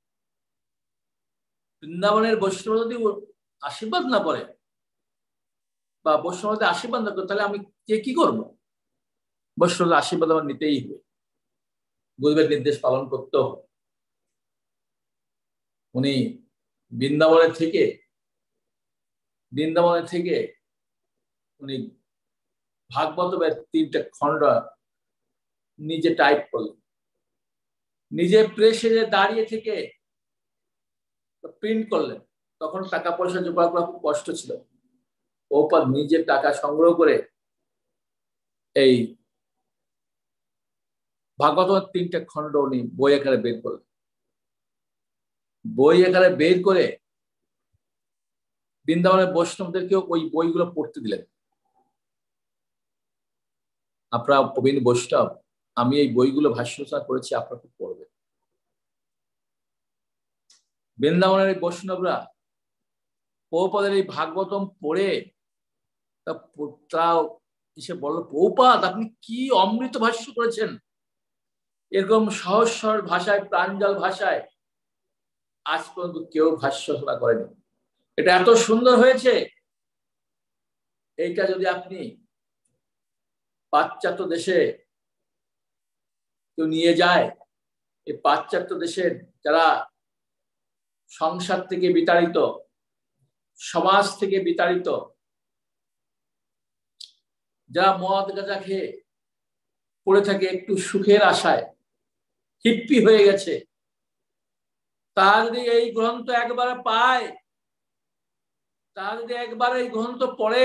বৃন্দাবনের বৈষ্ণব যদি আশীর্বাদ না করে বা বৈষ্ণবদের আশীর্বাদ না করে তাহলে আমি কে কি করবো? বৈষ্ণবদের আশীর্বাদ আমার নিতেই হবে, গুরুদেবের নির্দেশ পালন করতে হবে। উনি বৃন্দাবনের থেকে বৃন্দাবনের থেকে উনি ভাগবতের তিনটা খণ্ড নিজে টাইপ করলেন, নিজে প্রেসে দাঁড়িয়ে থেকে প্রিন্ট করলেন। তখন টাকা পয়সা জোগাড় করা খুব কষ্ট ছিল। ওপর নিজের টাকা সংগ্রহ করে এই ভাগবতের তিনটা খণ্ড উনি বই আকারে বের করলেন। বই আকারে বের করে বৃন্দাবনের বৈষ্ণবদেরকেও ওই বইগুলো পড়তে দিলেন। আপনারা প্রবীণ বৈষ্ণব, আমি এই বইগুলো ভাষ্যরচনা করেছি, আপনারা খুব পড়বেন। বৃন্দাবনের এই বৈষ্ণবরা প্রভুপাদের এই ভাগবতম পড়ে তাও এসে বলল, প্রভুপাদ আপনি কি অমৃত ভাষ্য করেছেন, এরকম সহজ সরল ভাষায়, প্রাঞ্জল ভাষায় আজ পর্যন্ত কেউ ভাষ্য রচনা করেনি। এটা এত সুন্দর হয়েছে, এইটা যদি আপনি পাশ্চাত্য দেশে কেউ নিয়ে যায়, এই পাশ্চাত্য দেশের যারা সংসার থেকে বিতাড়িত, সমাজ থেকে বিতাড়িত, যারা মদ গাঁজা খেয়ে পড়ে থাকে একটু সুখের আশায়, হিপ্পি হয়ে গেছে, তারা যদি এই গ্রন্থ একবার পায়, তারা যদি একবার এই গ্রন্থ পড়ে,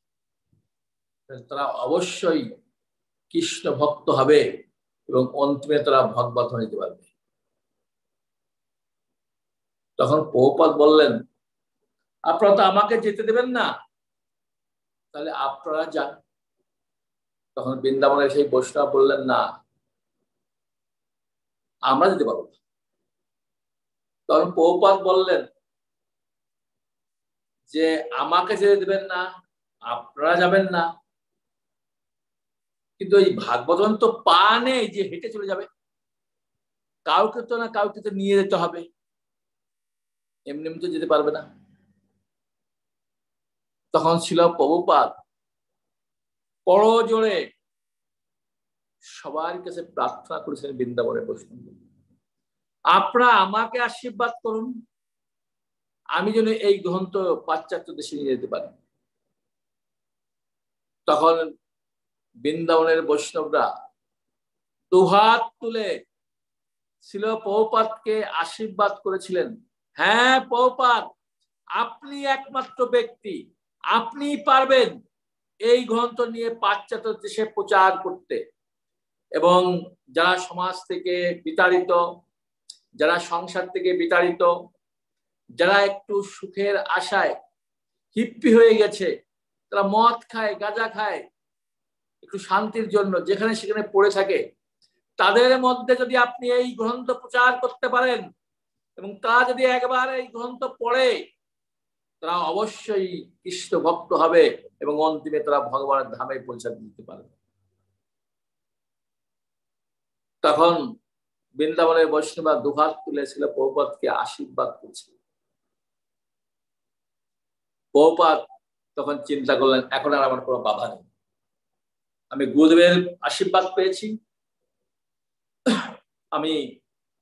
তারা অবশ্যই কৃষ্ণ ভক্ত হবে এবং অন্তিমে তারা ভগবত হইতে পারবে। তখন প্রভুপাদ বললেন, আপনারা তো আমাকে যেতে দেবেন না, তাহলে আপনারা যান। তখন বৃন্দাবনের সেই বৈষ্ণব বললেন, না আমরা যেতে পারবো না। তখন প্রভুপাদ বললেন যে আমাকে যেতে দেবেন না, আপনারা যাবেন না, কিন্তু এই ভাগবতন তো পা নেই যে হেঁটে চলে যাবে, কাউকে তো না কাউকে তো নিয়ে যেতে হবে, এমনি এমনি তো যেতে পারবে না। তখন ছিল প্রভুপাদ করজোড়ে সবার কাছে প্রার্থনা করেছিলেন বৃন্দাবনের বৈষ্ণব, আপনারা আমাকে আশীর্বাদ করুন, আমি যেন এই গ্রন্থ পাশ্চাত্য দেশে নিয়ে যেতে পারি। তখন বৃন্দাবনের বৈষ্ণবরা দুহাত তুলে ছিল প্রভুপাদকে আশীর্বাদ করেছিলেন, হ্যাঁ প্রভুপাদ আপনি একমাত্র ব্যক্তি, আপনি পারবেন এই গ্রন্থ নিয়ে পাশ্চাত্য দেশে প্রচার করতে, এবং যারা সমাজ থেকে বিতাড়িত, যারা সংসার থেকে বিতাড়িত, যারা একটু সুখের আশায় হিপ্পি হয়ে গেছে, তারা মদ খায়, গাঁজা খায়, একটু শান্তির জন্য যেখানে সেখানে পড়ে থাকে, তাদের মধ্যে যদি আপনি এই গ্রন্থ প্রচার করতে পারেন এবং তারা যদি একবার এই গ্রন্থ পড়ে, তারা অবশ্যই কৃষ্ণ ভক্ত হবে এবং অন্তিমে তারা ভগবানের ধামে পৌঁছে দিতে পারবে। তখন বৃন্দাবনের বৈষ্ণবা দুহাত তুলেছিল, প্রভুপাদকে আশীর্বাদ করছিল। প্রভুপাদ তখন চিন্তা করলেন, এখন আর আমার কোনো বাধা নেই, আমি গুরুদেবের আশীর্বাদ পেয়েছি, আমি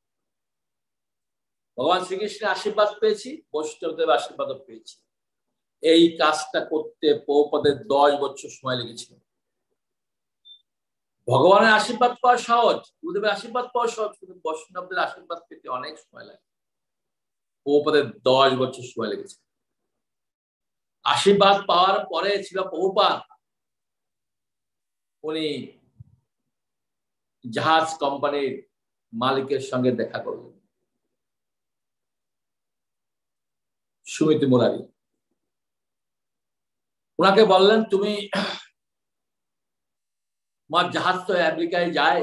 ভগবান শ্রীকৃষ্ণের আশীর্বাদ পেয়েছি, বৈষ্ণবদেব আশীর্বাদ পেয়েছি, এই কাজটা করতে প্রভুপাদের দশ বছর সময় লেগেছিল। ভগবানের আশীর্বাদ পাওয়া সহজ, গুরুদেবের আশীর্বাদ পাওয়া সহজ, কিন্তু বৈষ্ণবদের আশীর্বাদ পেতে অনেক সময় লাগে। প্রভুপাদের দশ বছর সময় লেগেছে। আশীর্বাদ পাওয়ার পরে ছিল প্রভুপাদ, উনি জাহাজ কোম্পানির মালিকের সঙ্গে দেখা করলেন, সুমিত মুরারি। ওনাকে বললেন, তুমি আমার জাহাজ তো আমেরিকায় যায়,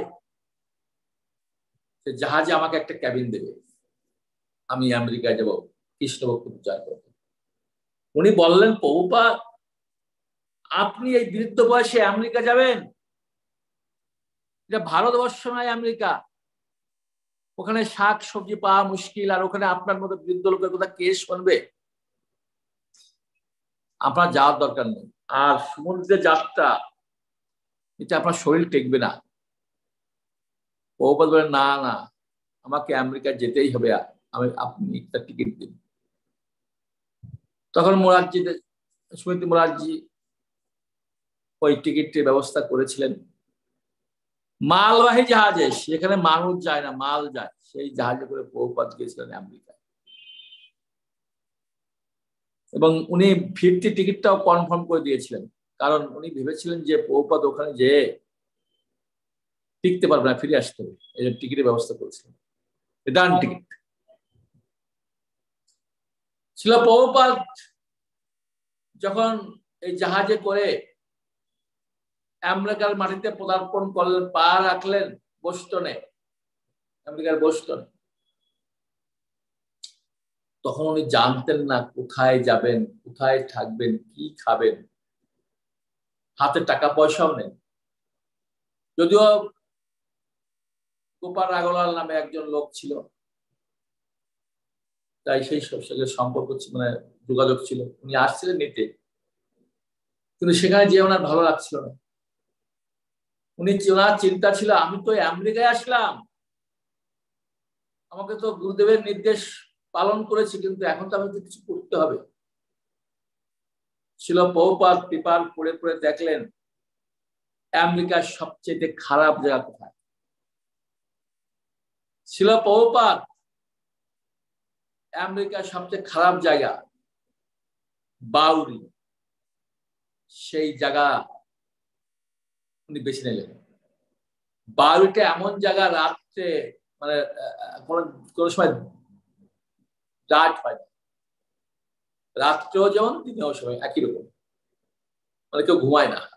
সে জাহাজে আমাকে একটা ক্যাবিন দেবে, আমি আমেরিকায় যাব কৃষ্ণ ভক্তি প্রচার করতে। উনি বললেন, প্রভুপাদ আপনি এই বৃদ্ধ বয়সে আমেরিকা যাবেন? এটা ভারতবর্ষ নয় আমেরিকা, ওখানে শাক সবজি পাওয়া মুশকিল, আর ওখানে আপনার মতো বৃদ্ধ লোকের কথা কে শুনবে? আপনার যাওয়ার দরকার নেই। আর সমুদ্রে যাত্রা, এটা আপনার শরীর টেকবে না। প্রভুপাদ বলেন, না না, আমাকে আমেরিকা যেতেই হবে, আমি আপনি একটা টিকিট দিন। তখন মোরারজি, সুমিত মোরারজি ওই টিকিটের ব্যবস্থা করেছিলেন। মালবাহী জাহাজে, সেখানে মানুষ যায় না, মাল যায়, সেই জাহাজে করে প্রভুপাদ গিয়েছিলেন আমেরিকায়। এবং উনি ফিরতি টিকিটটাও কনফার্ম করে দিয়েছিলেন, কারণ উনি ভেবেছিলেন যে প্রভুপাদ ওখানে যে টিকতে পারবে না, ফিরে আসতে হবে, এই জন্য টিকিটের ব্যবস্থা করেছিলেন, রিটার্ন টিকিট ছিল। প্রভুপাদ যখন এই জাহাজে করে আমেরিকার মাটিতে পদার্পণ করলেন, পা রাখলেন বোস্টনে, আমেরিকার বোস্টনে, তখন উনি জানতেন না কোথায় যাবেন, কোথায় থাকবেন, কি খাবেন, হাতে টাকা পয়সাও নেই। যদিও গোপাল রাগলাল নামে একজন লোক ছিল, তাই সেই সব সঙ্গে সম্পর্ক মানে যোগাযোগ ছিল, উনি আসছিলেন নিতে, কিন্তু সেখানে যে ওনার ভালো লাগছিল না। উনি ওনার চিন্তা ছিল, আমি তো আমেরিকায় আসলাম, আমাকে তো গুরুদেবের নির্দেশ পালন করেছি, কিন্তু এখন তো আমাকে কিছু করতে হবে। ছিল প্রভুপাদ পেপার পড়ে পড়ে দেখলেন আমেরিকার সবচেয়ে খারাপ জায়গা কোথায়। ছিল প্রভুপাদ আমেরিকার সবচেয়ে খারাপ জায়গা বাউরি, সেই জায়গা উনি বেছে নিলেন। বাউরিটা এমন জায়গা, রাত্রে মানে কোন সময় রাত হয় না, রাত্রেও যেমন দিনেও সময় একই রকম, মানে কেউ ঘুমায় না।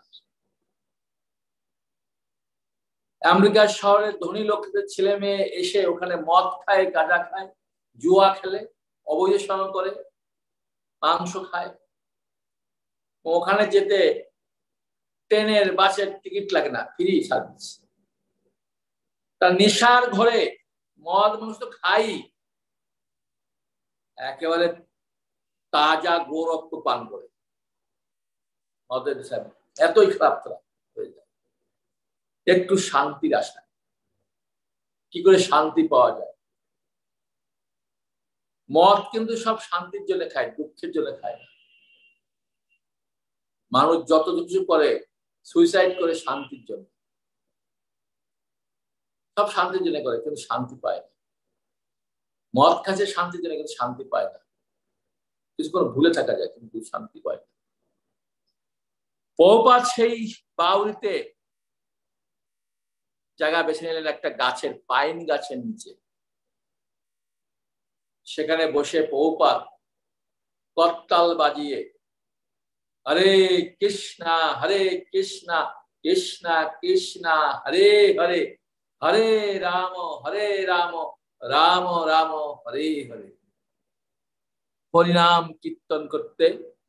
আমেরিকার শহরের ধনী লোকদের ছেলে মেয়ে এসে ওখানে মদ খায়, গাঁজা খায়, জুয়া খেলে, অবৈধ স্মরণ করে, মাংস খায়। ওখানে যেতে ট্রেনের বাসের টিকিট লাগে না, ফ্রি সার্ভিস। তার নেশার ঘরে মদ মানুষ তো খাই, একেবারে তাজা গোরক্ত পান করে, মদের এতই খারাপ হয়ে যায়। একটু শান্তির আশা, কি করে শান্তি পাওয়া যায়? মদ কিন্তু সব শান্তির জন্য খায়, দুঃখের জন্য খায় না। মানুষ যত কিছু করে, সুইসাইড করে শান্তির জন্য, সব শান্তির জন্য করে, কিন্তু শান্তি পায় না। মদ খাচ্ছে শান্তির জন্য, কিন্তু শান্তি পায় না। কিছুক্ষণ ভুলে থাকা যায়, কিন্তু শান্তি পায় না। প্রভুপাদ সেই বাউরিতে জায়গা বেছে নিলেন একটা গাছের, পাইন গাছের নিচে। সেখানে বসে প্রভুপাদ করতাল বাজিয়ে হরে কৃষ্ণা হরে কৃষ্ণা কৃষ্ণা কৃষ্ণা হরে হরে, হরে রাম হরে রাম রাম রাম হরে হরে হরিনাম কীর্তন করতে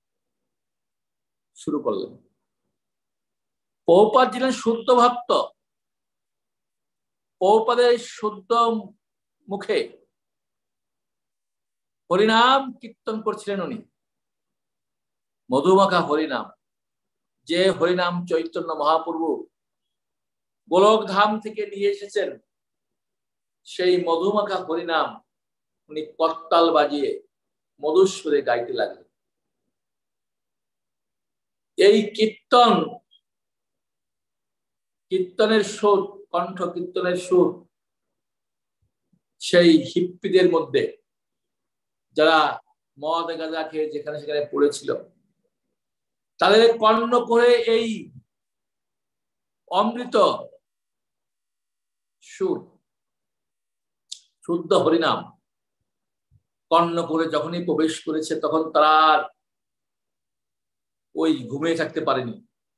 শুরু করলেন। প্রভুপাদ ছিলেন শুদ্ধ ভক্ত। প্রভুপাদের শুদ্ধ মুখে হরিনাম কীর্তন করছিলেন উনি, মধুমাখা হরিনাম। যে হরিনাম চৈতন্য মহাপ্রভু গোলক ধাম থেকে নিয়ে এসেছেন, সেই মধুমাখা হরিনাম উনি করতাল বাজিয়ে মধুস্বরে গাইতে লাগলেন। এই কীর্তন কীর্তনের সুর, কণ্ঠ কীর্তনের সুর সেই হিপ্পিদের মধ্যে যারা মদ গাঁজা খেয়ে যেখানে সেখানে পড়েছিল তাদের কর্ণ করে এই অমৃত সুর, শুদ্ধ হরিনাম কর্ণ করে যখনই প্রবেশ করেছে তখন তারা ওই ঘুমিয়ে থাকতে পারেনি।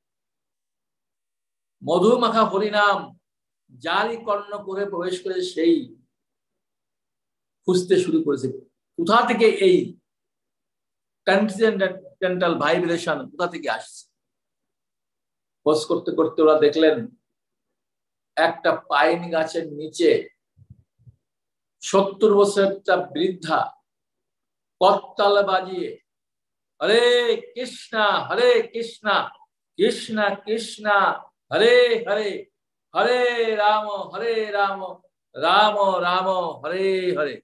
মধু মাখা হরিনাম যারই কর্ণ করে প্রবেশ করে সেই খুঁজতে শুরু করেছে কোথা থেকে এই ট্রান্সেন্ডেন্টাল ভাইব্রেশন কোথা থেকে আসছে। খোঁজ করতে করতে ওরা দেখলেন একটা পাইন গাছের নিচে সত্তর বছরের একটা বৃদ্ধা করতাল বাজিয়ে হরে কৃষ্ণা হরে কৃষ্ণা কৃষ্ণা কৃষ্ণা হরে হরে হরে রাম হরে রাম রাম রাম হরে হরে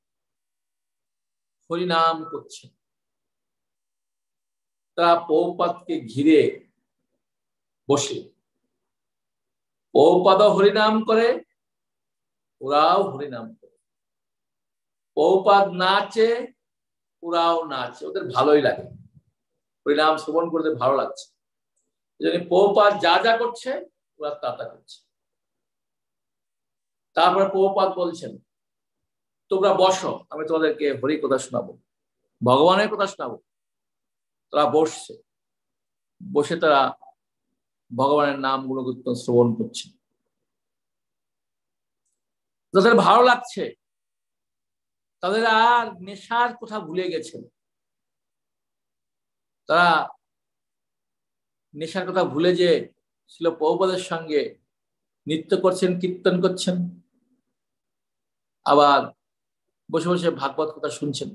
হরিনাম করছে। তারা পৌপাতকে ঘিরে বসে পৌপাদ হরিনাম করে, ওরাও হরিনাম করে। পৌপাদ নাচে, ওরাও নাচে, ওদের ভালোই লাগে, হরিনাম শ্রবণ করতে ভালো লাগছে। পৌপাদ যা যা করছে ওরা তা তা করছে। তারপরে পৌপাদ বলছেন তোমরা বসো, আমি তোমাদেরকে হরি কথা শোনাবো, ভগবানের কথা শোনাবো। তারা বসছে, বসে তারা ভগবানের নামগুলো শ্রবণ করছে। তাদের ভালো লাগছে, তাদের আর নেশার কথা ভুলে গেছেন। তারা নেশার কথা ভুলে যে ছিল প্রভুপাদের সঙ্গে নৃত্য করছেন, কীর্তন করছেন, আবার বসে বসে ভাগবত কথা শুনছেন।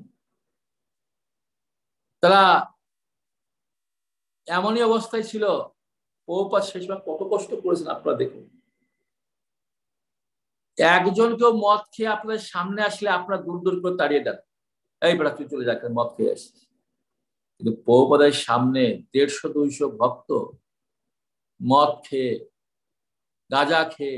তারা এমনই অবস্থায় ছিল, প্রভুপাদ সেই সময় কত কষ্ট করেছেন আপনারা দেখুন। একজন কেউ মদ খেয়ে আপনাদের সামনে আসলে আপনারা দূর দূর করে তাড়িয়ে দেন, এই বেড়া তুই চলে যাক, মদ খেয়ে আসিস। কিন্তু প্রভুপাদের সামনে দেড়শো দুইশো ভক্ত মদ খেয়ে গাঁজা খেয়ে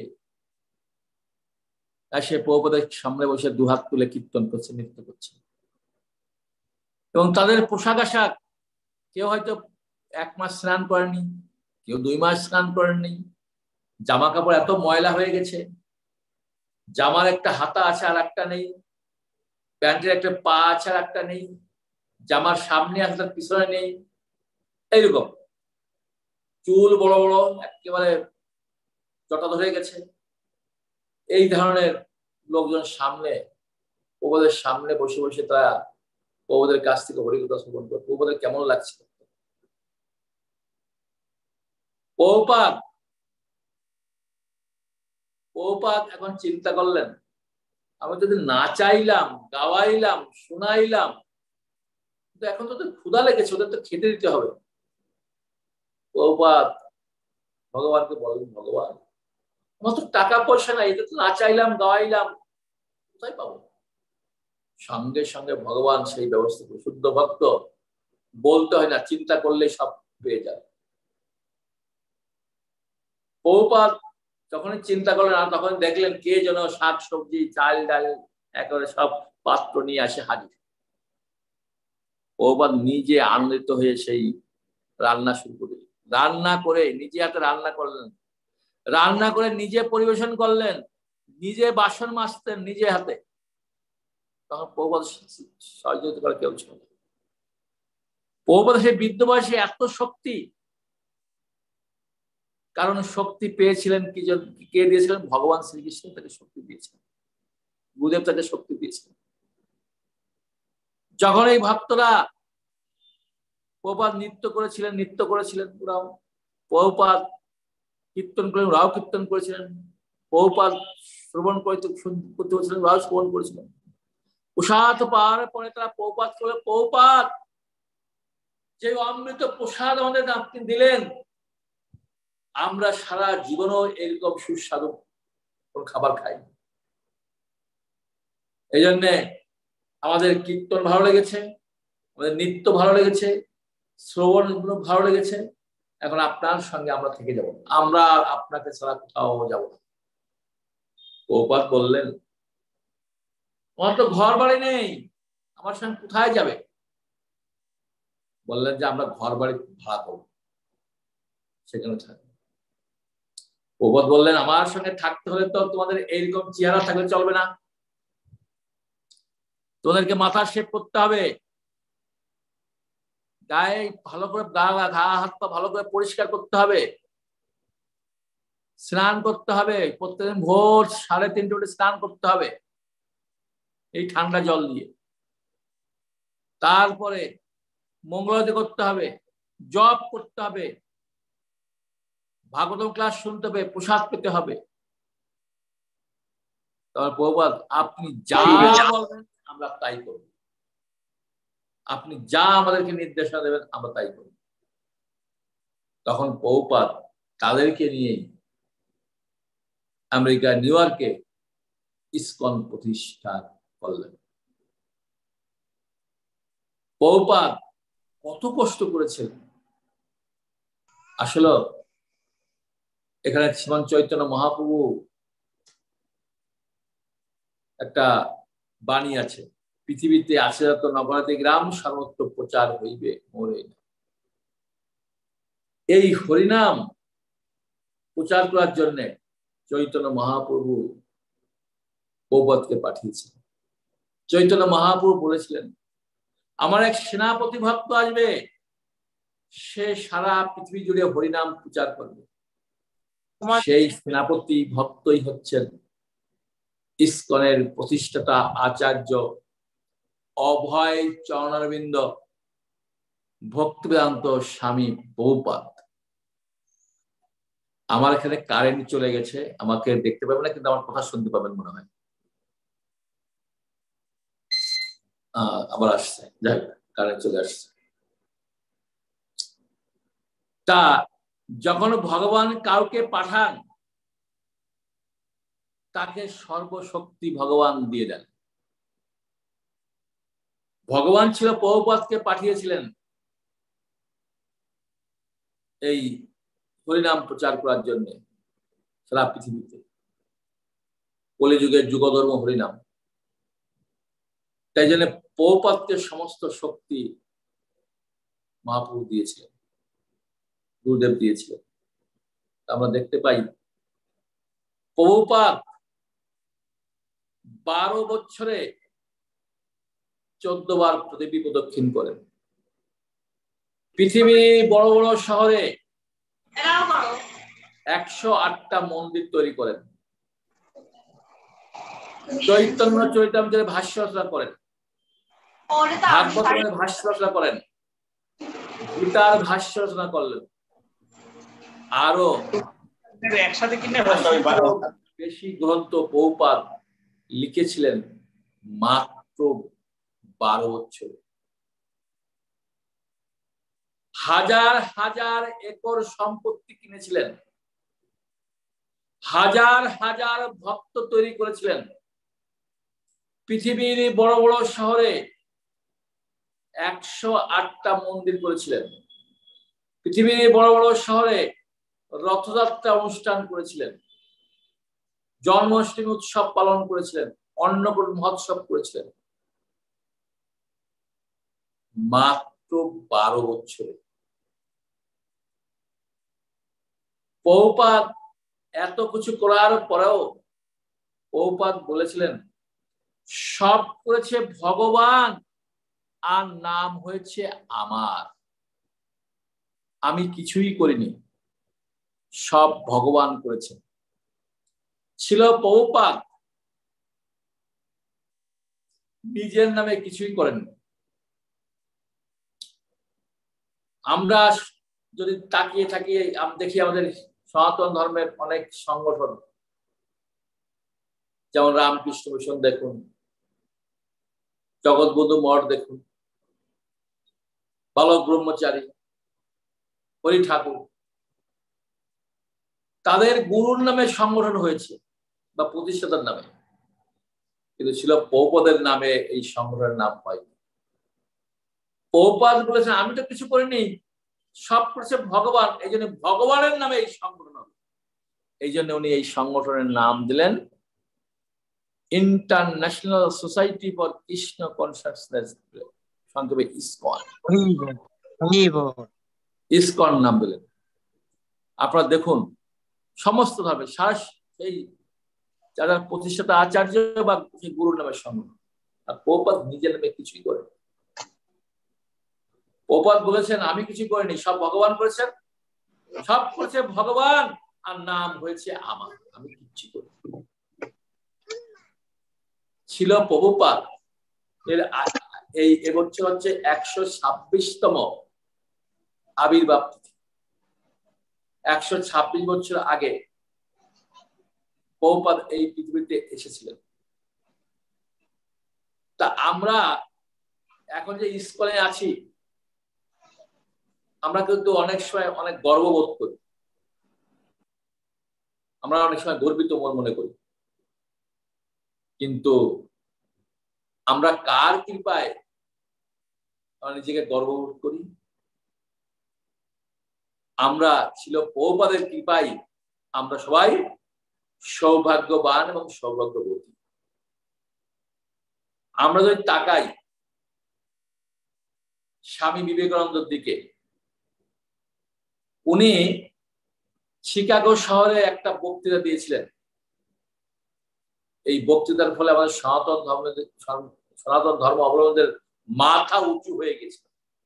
এসে প্রভুপাদের সামনে বসে দুহাত তুলে কীর্তন করছে, নৃত্য করছে। এবং তাদের পোশাক আশাক, কেউ হয়তো এক মাস স্নান করেনি, কেউ দুই মাস স্নান করেননি, জামা কাপড় এত ময়লা হয়ে গেছে, জামার একটা হাতা আছে আর একটা নেই, প্যান্টের একটা পা আছে আর একটা নেই, জামার সামনে আছে তার পিছনে নেই, এইরকম চুল বড় বড় একেবারে জটা ধরে গেছে। এই ধরনের লোকজন সামনে প্রভুদের সামনে বসে বসে তারা প্রভুদের কাছ থেকে হরিকথা শ্রবণ করে। প্রভুদের কেমন লাগছে। প্রভুপাদ প্রভুপাদ এখন চিন্তা করলেন, আমি যদি নাচাইলাম, গাওয়াইলাম, শোনাইলাম, কিন্তু এখন তো ক্ষুধা লেগেছে, ওদের তো খেতে দিতে হবে। প্রভুপাদ ভগবানকে বলেন, ভগবান আমার তো টাকা পয়সা নাই, এটা তো নাচাইলাম গাওয়াইলাম, কোথায় পাবো? সঙ্গে সঙ্গে ভগবান সেই ব্যবস্থা করে। শুদ্ধ ভক্ত বলতে হয় না, চিন্তা করলে সব পেয়ে যায়। প্রভুপাদ যখনই চিন্তা করলেন আর তখন দেখলেন কে যেন শাক সবজি চাল ডাল একেবারে সব পাত্র নিয়ে আসে হাজির। প্রভুপাদ নিজে আনন্দিত হয়ে সেই রান্না শুরু করে, রান্না করে নিজে হাতে রান্না করলেন, রান্না করে নিজে পরিবেশন করলেন, নিজে বাসন মাজতেন নিজে হাতে। তখন প্রভুপাদ সহযোগিতা করে কেউ ছিল না। প্রভুপাদ সেই বৃদ্ধ বয়সে এত শক্তি, কারণ শক্তি পেয়েছিলেন কি জন, কে দিয়েছিলেন? ভগবান শ্রীকৃষ্ণ তাকে শক্তি দিয়েছিলেন, গুরুদেব তাকে শক্তি দিয়েছিলেন। যখন এই ভক্তরা প্রভুপাদ নৃত্য করেছিলেন, নৃত্য করেছিলেন ওরাও, প্রভুপাদ কীর্তন করেন ওরাও কীর্তন করেছিলেন, প্রভুপাদ শ্রবণ করতে করতে বলছিলেন ওরাও শ্রবণ করেছিলেন। প্রসাদ পাওয়ার পরে তারা প্রভুপাদ করে, প্রভুপাদ যে অমৃত প্রসাদ আমাদের আপনি দিলেন, আমরা সারা জীবনও এরকম সুস্বাদু খাবার খাই। এই জন্যে আমাদের কীর্তন ভালো লেগেছে, আমাদের নৃত্য ভালো লেগেছে, শ্রবণ ভালো লেগেছে, এখন আপনার সঙ্গে আমরা থেকে যাব, আমরা আপনাকে ছাড়া কোথাও যাব না। প্রভুপাদ বললেন, আমার তো ঘর বাড়ি নেই, আমার সঙ্গে কোথায় যাবে? বললেন যে আমরা ঘর বাড়ি ভাড়া করবো, সেখানে থাকবে। প্রভুপাদ বললেন, আমার সঙ্গে থাকতে হলে তো তোমাদের এইরকম চেহারা থাকলে চলবে না, তোমাদেরকে মাথা শেভ করতে হবে, গায়ে ভালো করে গা ঘা হাত পা ভালো করে পরিষ্কার করতে হবে, স্নান করতে হবে, প্রত্যেকদিন ভোর সাড়ে তিনটে উঠে স্নান করতে হবে এই ঠান্ডা জল দিয়ে। তারপরে মঙ্গলারতি করতে হবে, জপ করতে হবে, ভাগবত ক্লাস শুনতে হবে, প্রসাদ পেতে হবে। তারপর প্রভুপাদ, আপনি যা বলবেন আমরা তাই করব, আপনি যা আমাদেরকে নির্দেশনা দেবেন আমরা তাই করব। তখন প্রভুপাদ তাদেরকে নিয়ে আমেরিকা নিউ ইয়র্কে ইসকন প্রতিষ্ঠা করলেন। প্রভুপাদ কত কষ্ট করেছিলেন আসলে। এখানে শ্রীমান চৈতন্য মহাপ্রভু একটা বাণী আছে, পৃথিবীতে আসে যত নগরাতি গ্রাম সর্বত্র প্রচার হইবে মোরে। এই হরিনাম প্রচার করার জন্য চৈতন্য মহাপ্রভু প্রভুপাদকে পাঠিয়েছিলেন। চৈতন্য মহাপ্রভু বলেছিলেন, আমার এক সেনাপতি ভক্ত আসবে, সে সারা পৃথিবী জুড়ে হরিনাম প্রচার করবে। সেই সেনাপতি ভক্তই হচ্ছেন ইসকনের প্রতিষ্ঠাতা আচার্য অভয় চরণারবিন্দ ভক্তিবেদান্ত স্বামী প্রভুপাদ। আমার এখানে কারেন্ট চলে গেছে, আমাকে দেখতে পাবেন না কিন্তু আমার কথা শুনতে পাবেন মনে হয়। আহ আবার আসছে, যাই কারেন্ট চলে আসছে। তা যখন ভগবান কাউকে পাঠান তাকে সর্বশক্তি ভগবান দিয়ে দেন। ভগবান ছিল প্রভুপাদকে পাঠিয়েছিলেন এই হরিনাম প্রচার করার জন্য সারা পৃথিবীতে, কলিযুগের যুগধর্ম হরিনাম। তাই জন্য প্রভুপাদকে সমস্ত শক্তি মহাপ্রভু দিয়েছিলেন, গুরুদেব দিয়েছিলেন। আমরা দেখতে পাই প্রভুপাদ বারো বছরে চোদ্দ বার পৃথিবী প্রদক্ষিণ করেন। পৃথিবী বড় বড় শহরে একশো আটটা মন্দির তৈরি করেন। চৈতন্য চরিতামৃতের ভাষ্য রচনা করেন, ভাগবতের ভাষ্য রচনা করেন, গীতার ভাষ্য রচনা করলেন, আরো একসাথে কিনে বেশি গ্রন্থ প্রভুপাদ লিখেছিলেন মাত্র বারো বছরে। হাজার হাজার একর সম্পত্তি কিনেছিলেন, হাজার হাজার ভক্ত তৈরি করেছিলেন। পৃথিবীর বড় বড় শহরে একশো আটটা মন্দির করেছিলেন। পৃথিবীর বড় বড় শহরে রথযাত্রা অনুষ্ঠান করেছিলেন, জন্মাষ্টমী উৎসব পালন করেছিলেন, অন্নকূট মহোৎসব করেছিলেন মাত্র বারো বছরে। প্রভুপাদ এত কিছু করার পরেও প্রভুপাদ বলেছিলেন, সব করেছে ভগবান আর নাম হয়েছে আমার, আমি কিছুই করিনি, সব ভগবান করেছেন। ছিল প্রভুপাদ নিজের নামে কিছুই করেননি। আমরা যদি তাকিয়ে থাকি দেখি আমাদের সনাতন ধর্মের অনেক সংগঠন, যেমন রামকৃষ্ণ মিশন দেখুন, জগৎবন্ধু মঠ দেখুন, বালক ব্রহ্মচারী, হরি ঠাকুর, তাদের গুরুর নামে সংগঠন হয়েছে বা প্রতিষ্ঠাতার নামে, কিন্তু ছিল প্রভুপাদের নামে এই সংগঠনের নাম হয়নি। প্রভুপাদ বলেছেন, আমি তো কিছু করিনি, সব করছে ভগবান, এই জন্য ভগবানের নামে এই সংগঠন, এই জন্য উনি এই সংগঠনের নাম দিলেন international society for Krishna consciousness, সংক্ষেপে ইসকন। ইসকন নাম দিলেন। আপনারা দেখুন সমস্ত ধর্মের শ্বাস সেই যারা প্রতিষ্ঠাতা আচার্য বা সেই গুরুর নামে সংগঠন। আর প্রভুপাদ নিজের নামে কিছুই করেন। প্রভুপাদ বলেছেন আমি কিছু করিনি, সব ভগবান করেছেন, সব করেছে ভগবান, আর নাম হয়েছে আমার, আমি কিচ্ছু করি। ছিল প্রভুপাদ এর এই এবছর হচ্ছে একশো ছাব্বিশতম আবির্ভাব। একশো ছাব্বিশ বছর আগে প্রভুপাদ এই পৃথিবীতে এসেছিলেন। তা আমরা এখন যে ইসকনে আছি, আমরা কিন্তু অনেক সময় অনেক গর্ববোধ করি, আমরা অনেক সময় গর্বিত মনে করি, কিন্তু আমরা কার কৃপায় আমরা নিজেকে গর্ববোধ করি? আমরা ছিল প্রভুপাদের কৃপায় আমরা সবাই সৌভাগ্যবান এবং সৌভাগ্যবতী। আমরা যদি তাকাই স্বামী বিবেকানন্দের দিকে, উনি শিকাগো শহরে একটা বক্তৃতা দিয়েছিলেন। এই বক্তৃতার ফলে আমাদের সনাতন ধর্ম সনাতন ধর্ম অবলম্বনদের মাথা উঁচু হয়ে গেছে।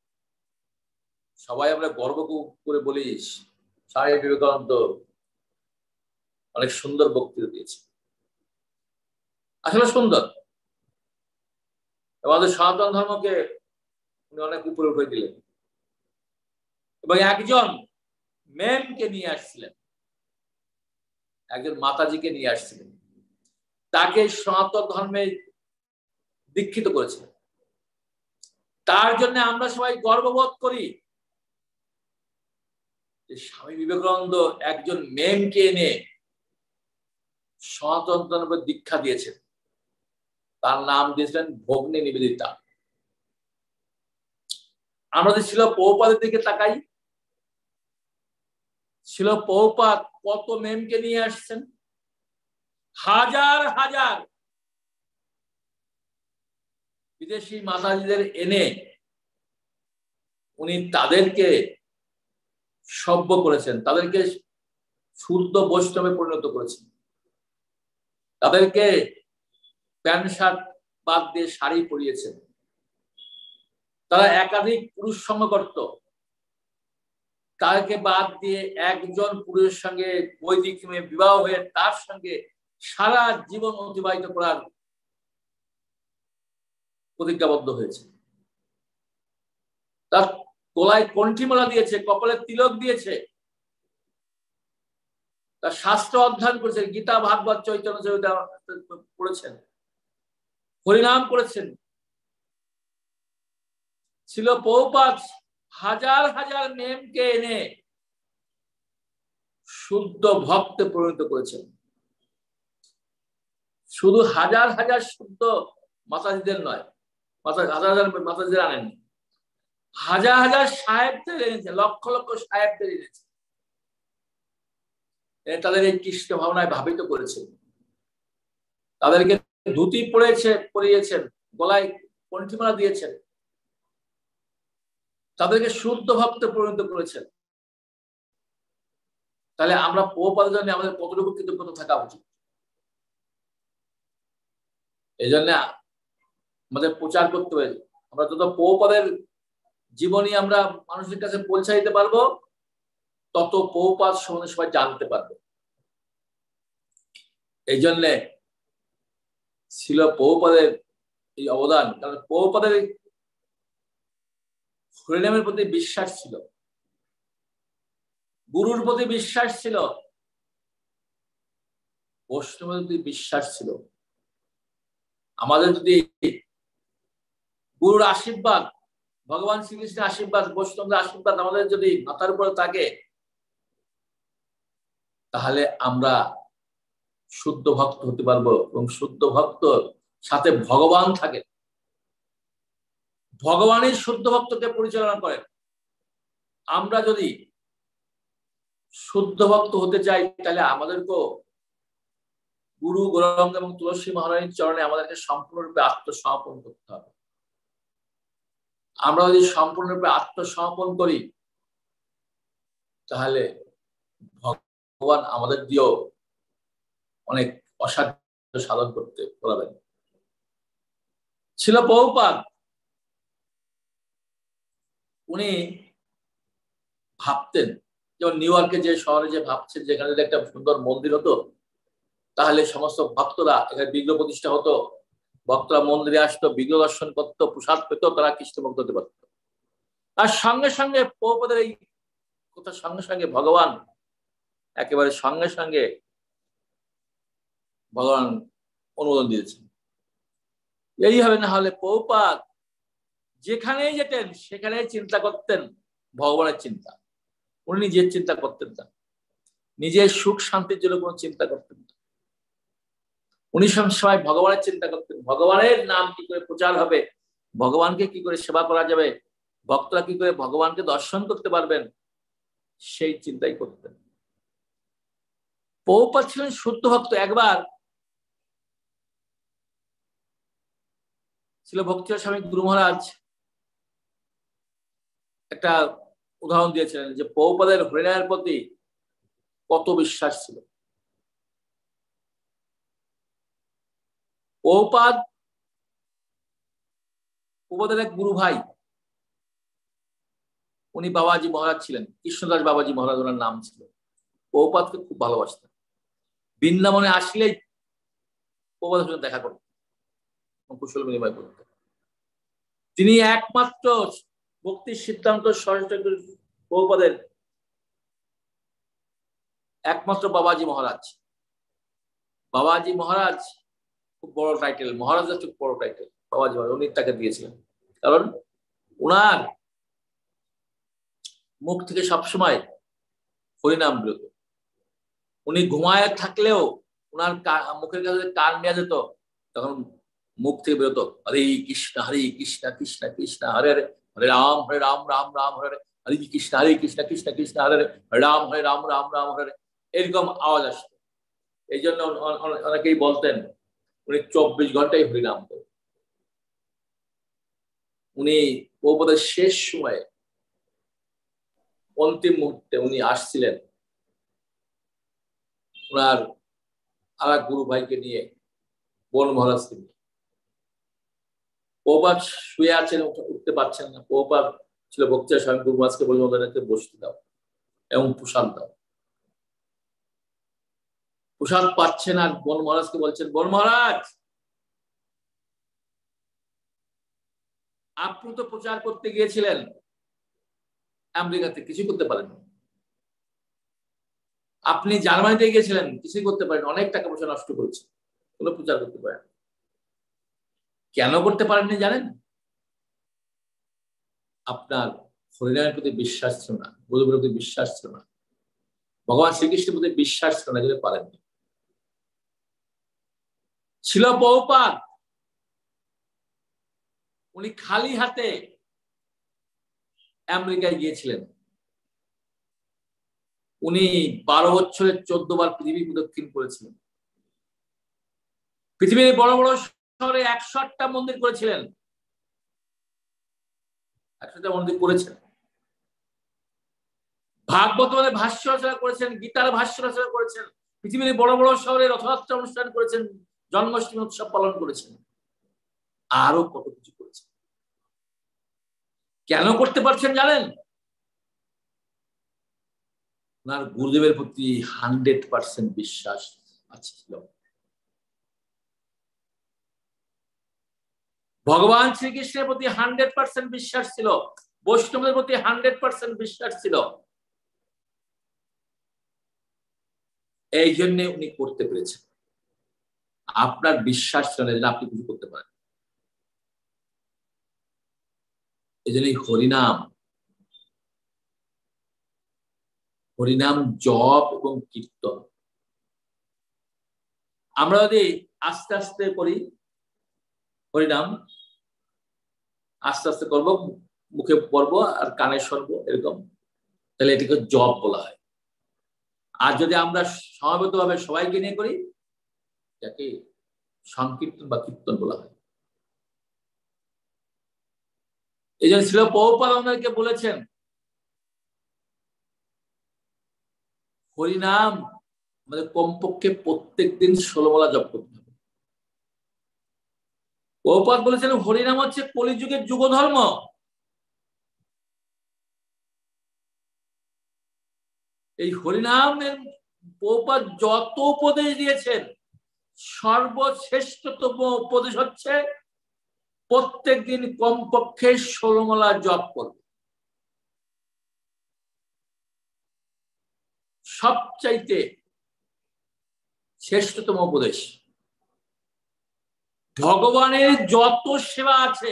সবাই আমরা গর্ব করে বলি স্বামী বিবেকানন্দ অনেক সুন্দর বক্তৃতা দিয়েছে, আসলে সুন্দর। আমাদের সনাতন ধর্মকে উনি অনেক উপরে উঠে দিলেন এবং একজন ম্যামকে নিয়ে আসছিলেন, একজন মাতাজিকে নিয়ে আসছিলেন, তাকে সনাতন ধর্মে দীক্ষিত করেছিলেন। তার জন্য আমরা সবাই গর্ববোধ করি যে স্বামী বিবেকানন্দ একজন মেমকে এনে সনাতন ধর্মের দীক্ষা দিয়েছেন। তার নাম দিয়েছিলেন ভগ্নী নিবেদিতা। আমরা যে ছিল প্রভুপাদের দিকে তাকাই, ছিল প্রভুপাদ কত মেমকে নিয়ে আসছেন, হাজার হাজার বিদেশি মাতাজিদের এনে উনি তাদেরকে সভ্য করেছেন, তাদেরকে শুদ্ধ বৈষ্ণবে পরিণত করেছেন, তাদেরকে প্যান্ট শার্ট বাদ দিয়ে শাড়ি পরিয়েছেন। তারা একাধিক পুরুষ সঙ্গ করত, তাকে বাদ দিয়ে একজন পুরুষের সঙ্গে বৈদিক বিবাহ হয়ে তার সঙ্গে সারা জীবন অতিবাহিত করার প্রতিজ্ঞাবদ্ধ হয়েছে। তার গলায় কণ্ঠিমালা দিয়েছে, কপালে তিলক দিয়েছে, তার শাস্ত্র অধ্যয়ন করেছেন, গীতা ভাগবত চৈতন্য চরিতামৃত পড়েছেন, হরিনাম করেছেন। ছিল প্রভুপাদ হাজার হাজার মেমকে এনে শুদ্ধ ভক্তে পরিণত করেছেন। শুধু হাজার হাজার শুদ্ধ মাতাজিদের নয়, হাজার হাজার মাতাজিদের আনেননি, হাজার হাজার সাহেবদের এনেছে, লক্ষ লক্ষ সাহেবদের এনেছে, তাদের এই কৃষ্ণ ভাবনায় ভাবিত করেছেন। তাদেরকে ধুতি পড়েছে পরিয়েছেন, গলায় কণ্ঠিমালা দিয়েছেন, তাদেরকে শুদ্ধ ভক্তে পরিণত করেছেন। তাহলে আমরা প্রভুপাদের জন্য আমাদের কতটুকু কৃতজ্ঞতা থাকা উচিত। এই জন্য আমাদের প্রচার করতে হবে। আমরা যত প্রভুপাদের জীবনী আমরা মানুষের কাছে পৌঁছে দিতে পারবো, তত প্রভুপাদ সম্বন্ধে সবাই জানতে পারবে। এই জন্যে ছিল প্রভুপাদের এই অবদান। কারণ প্রভুপাদের হরিনামের প্রতি বিশ্বাস ছিল, গুরুর প্রতি বিশ্বাস ছিল, বৈষ্ণবের প্রতি বিশ্বাস ছিল। আমাদের যদি গুরুর আশীর্বাদ, ভগবান শ্রীকৃষ্ণের আশীর্বাদ, বৈষ্ণবের আশীর্বাদ আমাদের যদি মাথার উপরে থাকে, তাহলে আমরা শুদ্ধ ভক্ত হতে পারবো। এবং শুদ্ধ ভক্ত সাথে ভগবান থাকে, ভগবানের শুদ্ধ ভক্তকে পরিচালনা করেন। আমরা যদি শুদ্ধ ভক্ত হতে চাই তাহলে আমাদেরকেও গুরু গৌরাঙ্গ এবং তুলসী মহারানীর চরণে আমাদেরকে সম্পূর্ণরূপে আত্মসমর্পণ করতে হবে। আমরা যদি সম্পূর্ণরূপে আত্মসমর্পণ করি তাহলে ভগবান আমাদের দিয়েও অনেক অসাধ্য সাধন করতে পারবেন। ছিল প্রভুপাদ, উনি ভাবতেন যেমন নিউ ইয়র্কে যে শহরে যে ভাবছেন যেখানে একটা সুন্দর মন্দির হতো তাহলে সমস্ত ভক্তরা এখানে বিগ্রহ প্রতিষ্ঠা হতো, ভক্তরা মন্দিরে আসতো, বিগ্রহ দর্শন করতো, প্রসাদ পেত, তারা কৃষ্ণ ভক্ত হতে পারত। তার সঙ্গে সঙ্গে প্রভুপাদের এই কথার সঙ্গে সঙ্গে ভগবান একেবারে সঙ্গে সঙ্গে ভগবান অনুমোদন দিয়েছেন। এই হবে না হলে প্রভুপাদ যেখানেই যেতেন সেখানেই চিন্তা করতেন ভগবানের চিন্তা, উনি নিজের চিন্তা করতেন না, নিজের সুখ শান্তির জন্য কোনো চিন্তা করতেন না। উনি সবসময় ভগবানের চিন্তা করতেন, ভগবানের নাম কি করে প্রচার হবে, ভগবানকে কি করে সেবা করা যাবে, ভক্তরা কি করে ভগবানকে দর্শন করতে পারবেন, সেই চিন্তাই করতেন। প্রভুপাদ ছিলেন শুদ্ধ ভক্ত। একবার ছিল ভক্তি স্বামী গুরু মহারাজ একটা উদাহরণ দিয়েছিলেন যে প্রভুপাদের হরিনামের প্রতি কত বিশ্বাস ছিল। প্রভুপাদ প্রভুপাদের এক গুরু ভাই, উনি বাবাজি মহারাজ ছিলেন, কৃষ্ণদাস বাবাজি মহারাজ ওনার নাম ছিল। প্রভুপাদকে খুব ভালোবাসতেন, বৃন্দাবনে আসলেই প্রভুপাদের সঙ্গে দেখা করতেন, কুশল বিনিময় করতেন। তিনি একমাত্র ভক্তির সিদ্ধান্ত সরস্বতী প্রভুপাদের একমাত্র বাবাজি মহারাজ। বাবাজি মহারাজ খুব বড় টাইটেল, মহারাজ খুব বড় টাইটেল, বাবাজি মহারাজ উনি তাকে দিয়েছিলেন, কারণ উনার মুখ থেকে সবসময় হরিনাম বেরোত। উনি ঘুমায় থাকলেও উনার মুখের কাছে কান নেওয়া যেত, তখন মুখ থেকে বেরোতো হরে কৃষ্ণ হরে কৃষ্ণ কৃষ্ণ কৃষ্ণ হরে হরে, হরে রাম হরে রাম রাম রাম হরে হরে, হরে কৃষ্ণ হরে কৃষ্ণ কৃষ্ণ কৃষ্ণ হরে হরে, হরে রাম হরে রাম রাম রাম হরে হরে, এরকম আওয়াজ আসতো। এই জন্য অনেকেই বলতেন উনি চব্বিশ ঘন্টাই হরিনাম করতেন। উনি প্রভুপাদের শেষ সময়ে অন্তিম মুহূর্তে উনি আসছিলেন ওনার আর এক গুরু ভাইকে নিয়ে, বন মহারাজকে নিয়ে। প্রভুপাদ শুয়ে আছেন, উঠতে পারছেন না। প্রভুপাদ ছিল ভক্তি স্বামী গুরু মহারাজকে বললেন ওদেরকে বসতে দাও এবং প্রসাদ দাও। প্রসাদ পাচ্ছেন আর বন মহারাজকে বলছেন, বন মহারাজ আপনি তো প্রচার করতে গিয়েছিলেন আমেরিকাতে, কিছু করতে পারেন। আপনি জার্মানিতে গিয়েছিলেন, কিছুই করতে পারেন, অনেক টাকা পয়সা নষ্ট করেছেন, কোনো প্রচার করতে পারেন। কেন করতে পারেননি জানেন? আপনার হরিনামের প্রতি বিশ্বাস ছিল না, গুরুর প্রতি বিশ্বাস ছিল না, ভগবান শ্রীকৃষ্ণের প্রতি বিশ্বাস ছিল না, যেটা পারেননি। ছিল প্রভুপাদ, উনি খালি হাতে আমেরিকায় গিয়েছিলেন। উনি বারো বছরে চোদ্দ বার পৃথিবী প্রদক্ষিণ করেছিলেন। পৃথিবীর বড় বড় শহরে একশো আটটা মন্দির করেছিলেন, একশোটা মন্দির করেছেন। ভাগবত মানে ভাষ্য রচনা করেছেন, গীতার ভাষ্য রচনা করেছেন, পৃথিবীর বড় বড় শহরে রথযাত্রা অনুষ্ঠান করেছেন, জন্মাষ্টমী উৎসব পালন করেছেন, আরো কত কিছু করেছেন। কেন করতে পারছেন জানেন? ওনার গুরুদেবের প্রতি হান্ড্রেড পার্সেন্ট বিশ্বাস ছিল। ভগবান শ্রীকৃষ্ণের প্রতি হান্ড্রেড পার্সেন্ট বিশ্বাস ছিল, বৈষ্ণবদের প্রতি হান্ড্রেড পার্সেন্ট বিশ্বাস ছিল। এই জন্য উনি করতে পেরেছেন। আপনার বিশ্বাস ছিল না, আপনি কিছু করতে পারেন। এই জন্য হরিনাম, হরিনাম জপ এবং কীর্তন আমরা যদি আস্তে আস্তে করি, হরিনাম আস্তে আস্তে করবো, মুখে পড়বো আর কানে শুনবো, এরকম তাহলে এটাকে জপ বলা হয়। আর যদি আমরা সমবেতভাবে সবাইকে নিয়ে করি এটাকে সংকীর্তন বা কীর্তন বলা হয়। এই জন্য শ্রীল প্রভুপাদ আমাদেরকে বলেছেন হরিনাম আমাদের কমপক্ষে প্রত্যেক দিন ষোলো মালা জপ করতে হবে। প্রভুপাদ বলেছেন হরিনাম হচ্ছে কলিযুগের যুগ ধর্ম। এই হরিনামের প্রভুপাদ যত উপদেশ দিয়েছেন সর্বশ্রেষ্ঠতম উপদেশ হচ্ছে প্রত্যেক দিন কমপক্ষে ষোলো মালা জপ করবে। সবচাইতে শ্রেষ্ঠতম উপদেশ। ভগবানের যত সেবা আছে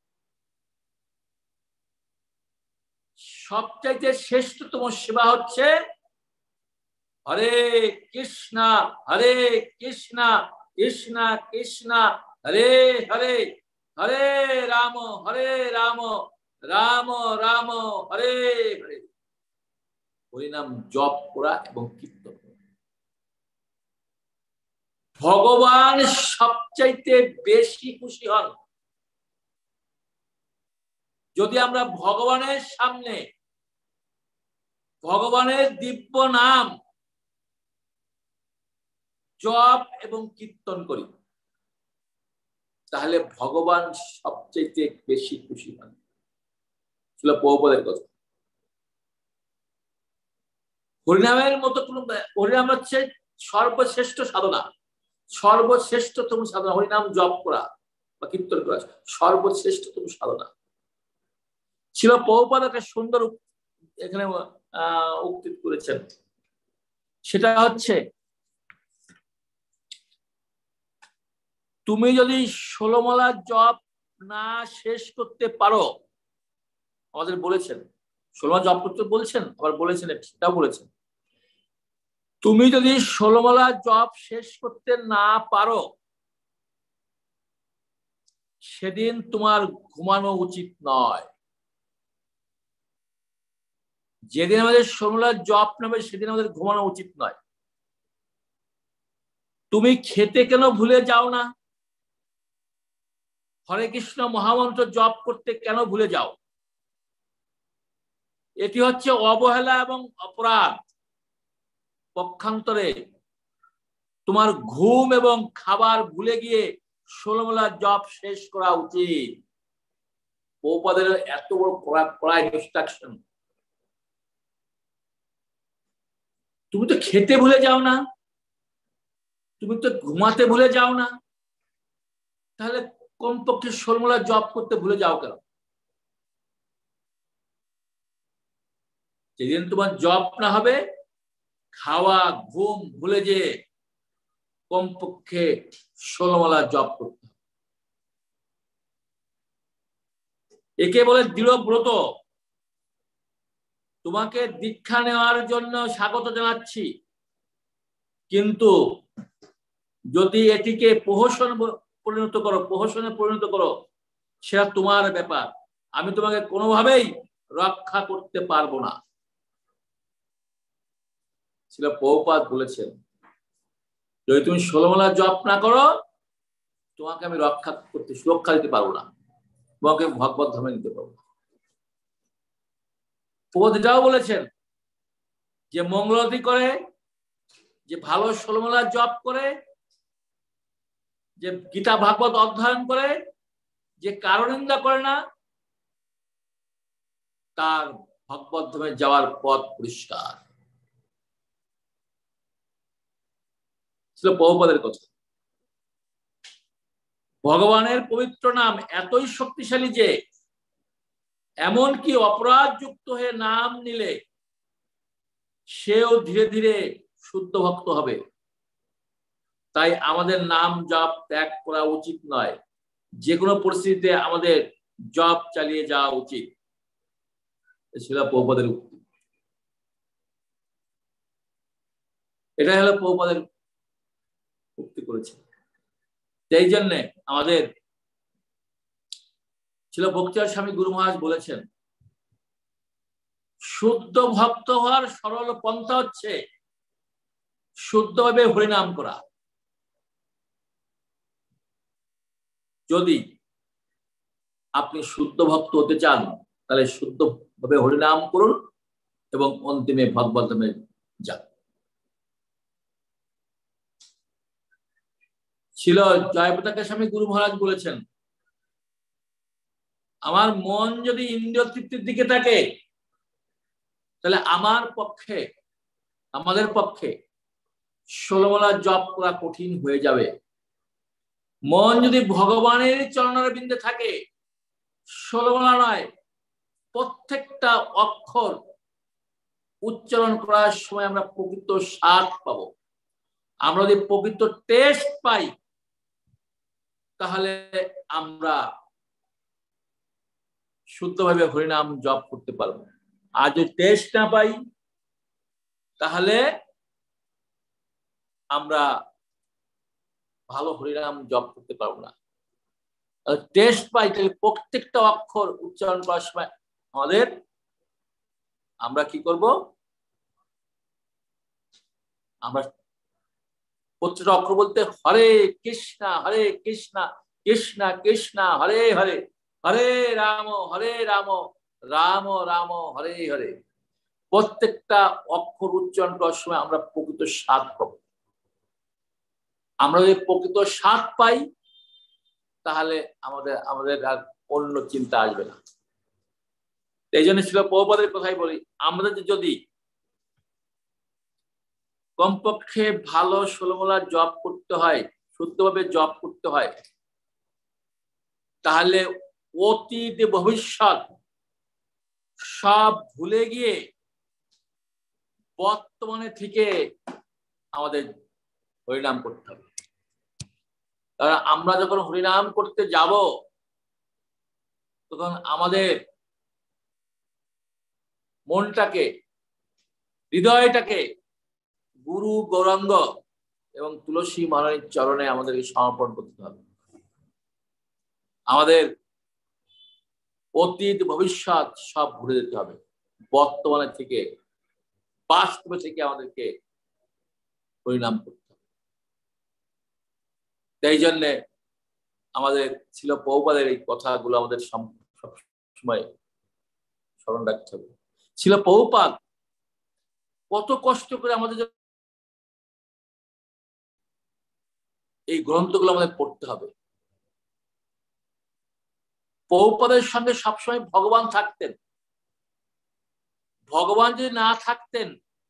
সবচাইতে শ্রেষ্ঠতম সেবা হচ্ছে হরে কৃষ্ণ হরে কৃষ্ণ কৃষ্ণ কৃষ্ণ হরে হরে হরে রাম হরে রাম রাম রাম হরে হরে। হরিনাম জপ করা এবং কীর্তন করা। ভগবান সবচাইতে বেশি খুশি হন যদি আমরা ভগবানের সামনে ভগবানের দিব্য নাম জপ এবং কীর্তন করি, তাহলে ভগবান সবচাইতে বেশি খুশি হন। ছিল প্রভুপাদের কথা। হরিনামের মতো কোন হরিনাম হচ্ছে সর্বশ্রেষ্ঠ সাধনা, সর্বশ্রেষ্ঠতম সাধনা। হরিনাম জপ করা বা কীর্তন করা সর্বশ্রেষ্ঠতম সাধনা। ছিল প্রভুপাদ একটা সুন্দর এখানে আহ উক্তি করেছেন, সেটা হচ্ছে তুমি যদি ষোলো মালা জপ না শেষ করতে পারো, আমাদের বলেছেন ষোলো মালা জপ করতে বলছেন, আবার বলেছেন সেটাও বলেছেন, তুমি যদি ষোলো মালা জপ শেষ করতে না পারো সেদিন তোমার ঘুমানো উচিত নয়। যেদিন আমাদের ষোলো মালা জপ নেবে সেদিন আমাদের ঘুমানো উচিত নয়। তুমি খেতে কেন ভুলে যাও না? হরে কৃষ্ণ মহামন্ত্র জপ করতে কেন ভুলে যাও? এটি হচ্ছে অবহেলা এবং অপরাধ। পক্ষান্তরে তোমার ঘুম এবং খাবার ভুলে গিয়ে ষোলো মালা জপ শেষ করা উচিত। প্রভুপাদের এত বড় কড়া ইনস্ট্রাকশন। তুমি তো খেতে ভুলে যাও না, তুমি তো ঘুমাতে ভুলে যাও না, তাহলে কমপক্ষে ষোলো মালা জপ করতে ভুলে যাও কেন? যেদিন তোমার জপ না হবে, খাওয়া ঘুম ভুলে যে কমপক্ষে ষোলো মালা জপ করতে হবে। একে বলে দৃঢ় ব্রত। তোমাকে দীক্ষা নেওয়ার জন্য স্বাগত জানাচ্ছি, কিন্তু যদি এটিকে প্রহসন পরিণত করো প্রহসনে পরিণত করো সেটা তোমার ব্যাপার। আমি তোমাকে কোনোভাবেই রক্ষা করতে পারবো না। ছিল প্রভুপাদ বলেছেন যদি তুমি ষোলো মালা জপ না করো তোমাকে আমি রক্ষা করতে সুরক্ষা দিতে পারবো না, তোমাকে ভগবত ধামে নিতে পারবো না। প্রভুপাদ এটাও বলেছেন যে মঙ্গলারতি করে, যে ভালো ষোলো মালা জপ করে, যে গীতা ভাগবত অধ্যয়ন করে, যে কারো নিন্দা করে না, তার ভগবত ধামে যাওয়ার পথ পরিষ্কার। ছিল প্রভুপাদের কথা। ভগবানের পবিত্র নাম এতই শক্তিশালী যে এমনকি অপরাধ যুক্ত হয়ে নাম নিলে সেও ধীরে ধীরে শুদ্ধ ভক্ত হবে। তাই আমাদের নাম জপ ত্যাগ করা উচিত নয়। যে কোনো পরিস্থিতিতে আমাদের জপ চালিয়ে যাওয়া উচিত। ছিল প্রভুপাদের উক্তি। এটাই হলো প্রভুপাদের উক্তি করেছে। এই জন্যে আমাদের ছিল ভক্তির স্বামী গুরু মহারাজ বলেছেন শুদ্ধ ভক্ত হওয়ার সরল পন্থা হচ্ছে শুদ্ধভাবে হরিনাম করা। যদি আপনি শুদ্ধ ভক্ত হতে চান তাহলে শুদ্ধভাবে হরিনাম করুন এবং অন্তিমে ভগবত ধামে যান। ছিল জয়প্রতাপ স্বামী গুরু মহারাজ বলেছেন, আমার মন যদি ইন্দ্রিয় তৃপ্তির দিকে থাকে তাহলে আমার পক্ষে আমাদের পক্ষে ষোলমালা জপ করা কঠিন হয়ে যাবে। মন যদি ভগবানের চরণের বিন্দে থাকে, ষোলমালা নয় প্রত্যেকটা অক্ষর উচ্চারণ করার সময় আমরা প্রকৃত স্বাদ পাবো। আমরা যদি প্রকৃত টেস্ট পাই তাহলে আমরা শুদ্ধভাবে হরিনাম জপ করতে পারবো। আর যদি টেস্ট না পাই তাহলে আমরা ভালো হরিনাম জপ করতে পারবো না। টেস্ট পাই তাহলে প্রত্যেকটা অক্ষর উচ্চারণ করার সময় আমাদের আমরা কি করব, আমরা প্রত্যেকটা অক্ষর বলতে হরে কৃষ্ণ হরে কৃষ্ণ কৃষ্ণ কৃষ্ণ হরে হরে হরে রাম হরে রাম রাম রাম হরে হরে, প্রত্যেকটা অক্ষর উচ্চারণ করার সময় আমরা প্রকৃত স্বাদ পাব। আমরা যদি প্রকৃত স্বাদ পাই তাহলে আমাদের আমাদের আর অন্য চিন্তা আসবে না। এই জন্য ছিল প্রভুপাদের কথাই বলি, আমাদের যদি কমপক্ষে ভালো ষোলমালা জপ করতে হয়, শুদ্ধভাবে জপ করতে হয়, তাহলে অতীত ভবিষ্যৎ সব ভুলে গিয়ে বর্তমানে থেকে আমাদের হরিনাম করতে হবে। কারণ আমরা যখন হরিনাম করতে যাব তখন আমাদের মনটাকে হৃদয়টাকে গুরু গৌরাঙ্গ এবং তুলসী মহারানীর চরণে আমাদেরকে সমর্পণ করতে হবে। আমাদের অতীত ভবিষ্যৎ সব ভুলে যেতে হবে, বর্তমানে থেকে বাস্তবে থেকে আমাদেরকে পরিণাম করতে হবে। তাই জন্যে আমাদের ছিল প্রভুপাদের এই কথাগুলো আমাদের সব সময় স্মরণ রাখতে হবে। ছিল প্রভুপাদ কত কষ্ট করে আমাদের এই গ্রন্থগুলো আমাদের পড়তে হবে। প্রভুপাদের সঙ্গে সবসময় ভগবান থাকতেন। ভগবান যদি না থাকতেন,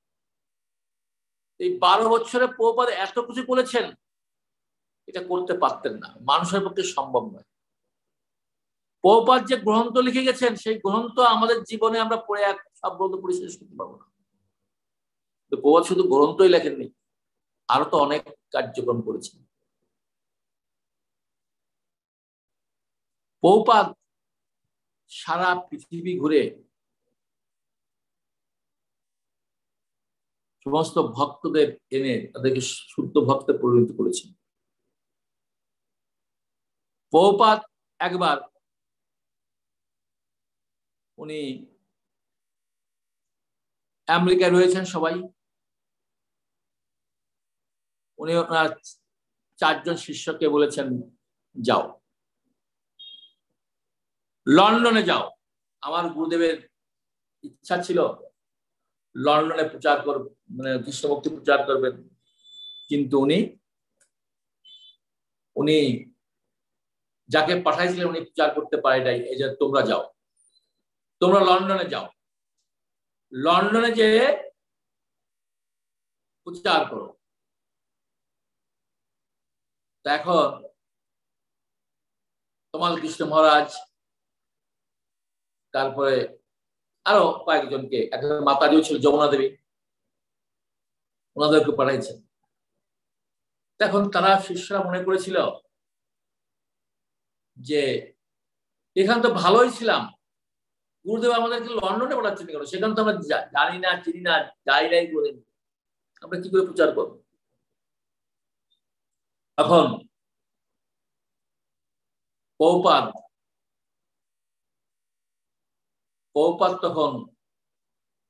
এই বারো বছরে প্রভুপাদ এত কিছু করেছেন, এটা করতে পারতেন না, মানুষের পক্ষে সম্ভব নয়। প্রভুপাদ যে গ্রন্থ লিখে গেছেন সেই গ্রন্থ আমাদের জীবনে আমরা পড়ে এক সব গ্রন্থ পড়ে শেষ করতে পারবো না। প্রভুপাদ শুধু গ্রন্থই লেখেননি, আরো তো অনেক কার্যক্রম করেছেন। প্রভুপাদ সারা পৃথিবী ঘুরে সমস্ত ভক্তদের এনে তাদেরকে শুদ্ধ ভক্তে পরিণত করেছেন। প্রভুপাদ একবার উনি আমেরিকায় রয়েছেন সবাই, উনি ওনার চারজন শিষ্যকে বলেছেন যাও লন্ডনে যাও। আমার গুরুদেবের ইচ্ছা ছিল লন্ডনে প্রচার কর মানে কৃষ্ণ ভক্তি প্রচার করবেন, কিন্তু উনি উনি যাকে পাঠাইছিলেন উনি প্রচার করতে পারে নাই। এই যে তোমরা যাও, তোমরা লন্ডনে যাও, লন্ডনে যে প্রচার করো। এখন তমাল কৃষ্ণ মহারাজ, তারপরে আরো কয়েকজনকে, একজন মাতাজিও ছিল যমুনা দেবী, ওনাদেরকে পাঠাইছেন। তখন তারা শিষ্যরা মনে করেছিল যে এখানে তো ভালোই ছিলাম, গুরুদেব আমাদেরকে লন্ডনে পাঠাচ্ছেন কেন? সেখানে তো আমরা জানি না, চিনি না, যাই নাই বলেন, আমরা কি করে প্রচার করব? এখন প্রভুপাদ প্রভুপাদ তখন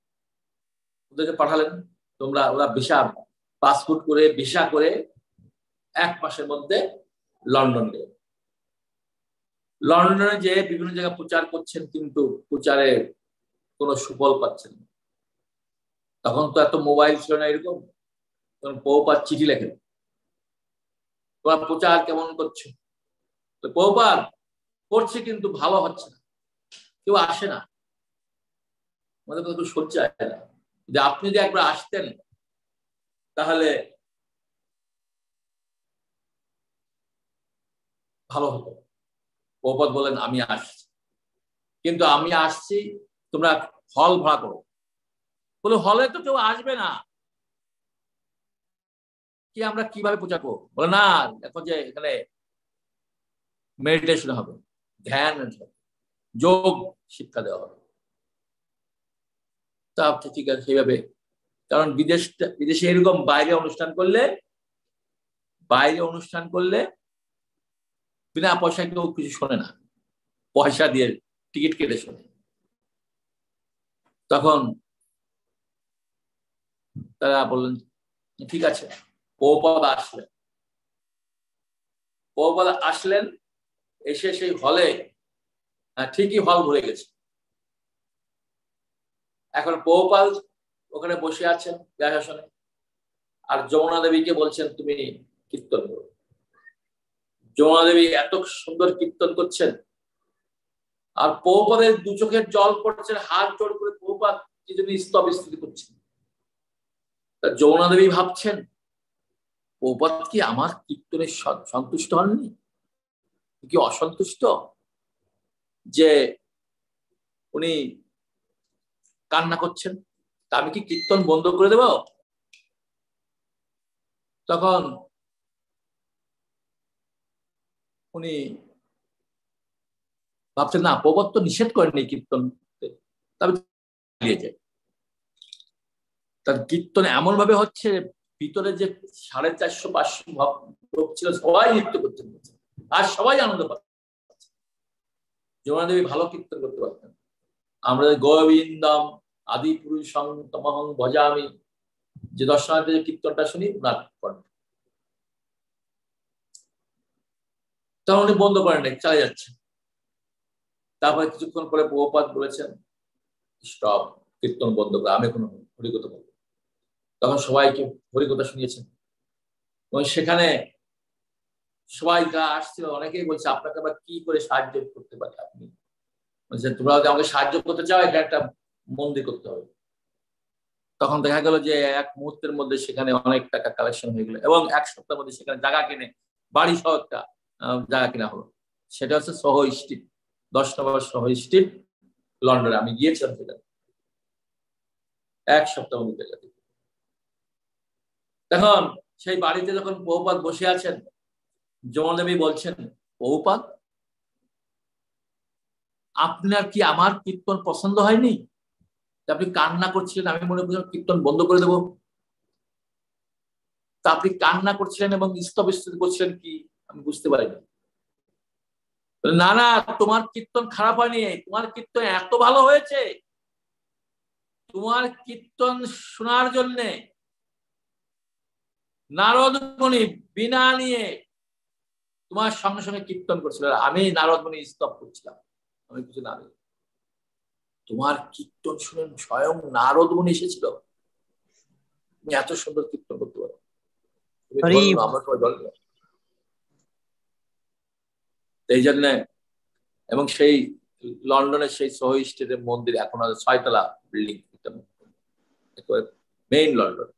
ওদেরকে পাঠালেন, তোমরা ওরা ভিসা পাসপোর্ট করে ভিসা করে এক মাসের মধ্যে লন্ডন গেলেন। লন্ডনে যে বিভিন্ন জায়গায় প্রচার করছেন, কিন্তু প্রচারে কোনো সুফল পাচ্ছেন না। তখন তো এত মোবাইল ছিল না এরকম, তখন প্রভুপাদ চিঠি লেখেন, তোমরা প্রচার কেমন করছো? তো প্রভুপাদ করছে কিন্তু ভালো হচ্ছে না, কেউ আসে না, আমাদের কথা কেউ সহ্য হয় না। যে আপনি যদি একবার আসতেন তাহলে ভালো হতো। প্রভুপাদ বলেন আমি আসছি, কিন্তু আমি আসছি তোমরা হল ভাড়া করো। বলে হলে তো কেউ আসবে না, কি আমরা কিভাবে পূজা করবো? বলে না, এখন যে এখানে মেডিটেশন হবে, ধ্যান হবে, যোগ শিক্ষা দেওয়া হবে। তা ঠিক আছে সেইভাবে, কারণ বিদেশ বিদেশে এরকম বাইরে অনুষ্ঠান করলে বাইরে অনুষ্ঠান করলে বিনা পয়সায় কেউ কিছু শোনে না, পয়সা দিয়ে টিকিট কেটে শোনে। তখন তারা বললেন ঠিক আছে। প্রভুপাদ আসলেন প্রভুপাদ আসলেন এসে সেই হলে, ঠিকই হল ভরে গেছে। এখন প্রভুপাদ ওখানে বসে আছেন ব্যাসাসনে, আর যমুনা দেবীকে বলছেন তুমি কীর্তন করো। যমুনা দেবী এত সুন্দর কীর্তন করছেন, আর প্রভুপাদের দু চোখের জল পড়ছেন, হাত জোড় করে প্রভুপাদ কি জন্য স্তব স্তুতি করছেন। তা যমুনা দেবী ভাবছেন প্রভুপাদ কি আমার কীর্তনে সন্তুষ্ট হননি, কি অসন্তুষ্ট যে উনি কান্না করছেন, তা আমি কি কীর্তন বন্ধ করে দেব? তখন উনি ভাবছেন না, প্রভুপাদ তো নিষেধ করেনি কীর্তন, তবে চালিয়ে যায়। তার কীর্তন এমন ভাবে হচ্ছে, ভিতরে যে সাড়ে চারশো পাঁচশো লোক ছিল সবাই নৃত্য করতেন, আর সবাই আনন্দ পাচ্ছেন। যমুনা দেবী ভালো কীর্তন করতে পারতেন। আমরা গোবিন্দম আদি পুরুষং তমহং ভজামি যে দর্শনার্থী যে কীর্তনটা শুনি উনার কণ্ঠে, তখন উনি বন্ধ করেন নাই, চালিয়ে যাচ্ছেন। তারপরে কিছুক্ষণ পরে প্রভুপাদ বলেছেন স্টপ, কীর্তন বন্ধ করে, আমি কোনো হরিকথা বলবো। তখন সবাইকে হরিকথা শুনিয়েছেন, এবং সেখানে সবাই যা আসছিল অনেকেই বলছে আপনাকে আবার কি করে সাহায্য করতে পারি। আপনি বলছেন তোমরা যদি আমাকে সাহায্য করতে চাও, এটা একটা মন্দির করতে হবে। তখন দেখা গেল যে এক মুহূর্তের মধ্যে সেখানে অনেক টাকা কালেকশন হয়ে গেল, এবং এক সপ্তাহের মধ্যে সেখানে জায়গা কিনে বাড়ি সহ একটা জায়গা কিনা হলো। সেটা হচ্ছে সোহো স্ট্রিট, দশ নম্বর সোহো স্ট্রিট, লন্ডনে। আমি গিয়েছিলাম সেখানে, এক সপ্তাহ মধ্যে। তখন সেই বাড়িতে যখন প্রভুপাদ বসে আছেন, যমুনা দেবী বলছেন প্রভুপাদ আপনার কি আমার কীর্তন পছন্দ হয়নি? আপনি কান্না করছিলেন, আমি মনে করছিলাম কীর্তন বন্ধ করে দেব। তা আপনি কান্না করছিলেন এবং স্তব স্তুতি করছিলেন কি আমি বুঝতে পারিনি। না না, তোমার কীর্তন খারাপ হয়নি, তোমার কীর্তন এত ভালো হয়েছে, তোমার কীর্তন শোনার জন্য নারদ মুনি বিনা নিয়ে তোমার সঙ্গে সঙ্গে কীর্তন করছিল, আমি নারদ মুনি স্তব করছিলাম, আমি কিছু না। তোমার কীর্তন শুনে স্বয়ং নারদ মুনি এসেছিল, তুমি এত সুন্দর কীর্তন করতে পারো। আমরা সবাই জল এই জন্য, এবং সেই লন্ডনের সেই সোহো স্ট্রিটের মন্দির এখন আছে ছয়তলা বিল্ডিং, মেইন লন্ডন।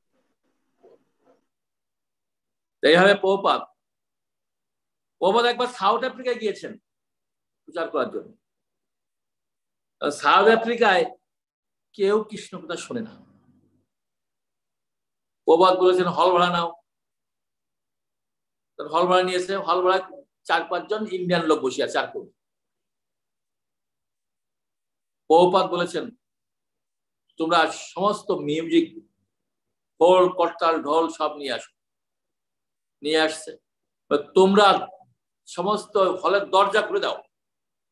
এইভাবে প্রভুপাদ প্রভুপাদ একবার সাউথ আফ্রিকায় গিয়েছেন প্রচার করার জন্য। সাউথ আফ্রিকায় কেউ কৃষ্ণ কথা শোনে না। প্রভুপাদ বলেছেন হল ভাড়া নাও, হল ভাড়া নিয়েছে। হল ভাড়া চার পাঁচজন ইন্ডিয়ান লোক বসে আছে, আর কেউ। প্রভুপাদ বলেছেন তোমরা সমস্ত মিউজিক, খোল, করতাল, ঢোল সব নিয়ে আসো। নিয়ে আসছে। তোমরা সমস্ত হলের দরজা খুলে দাও,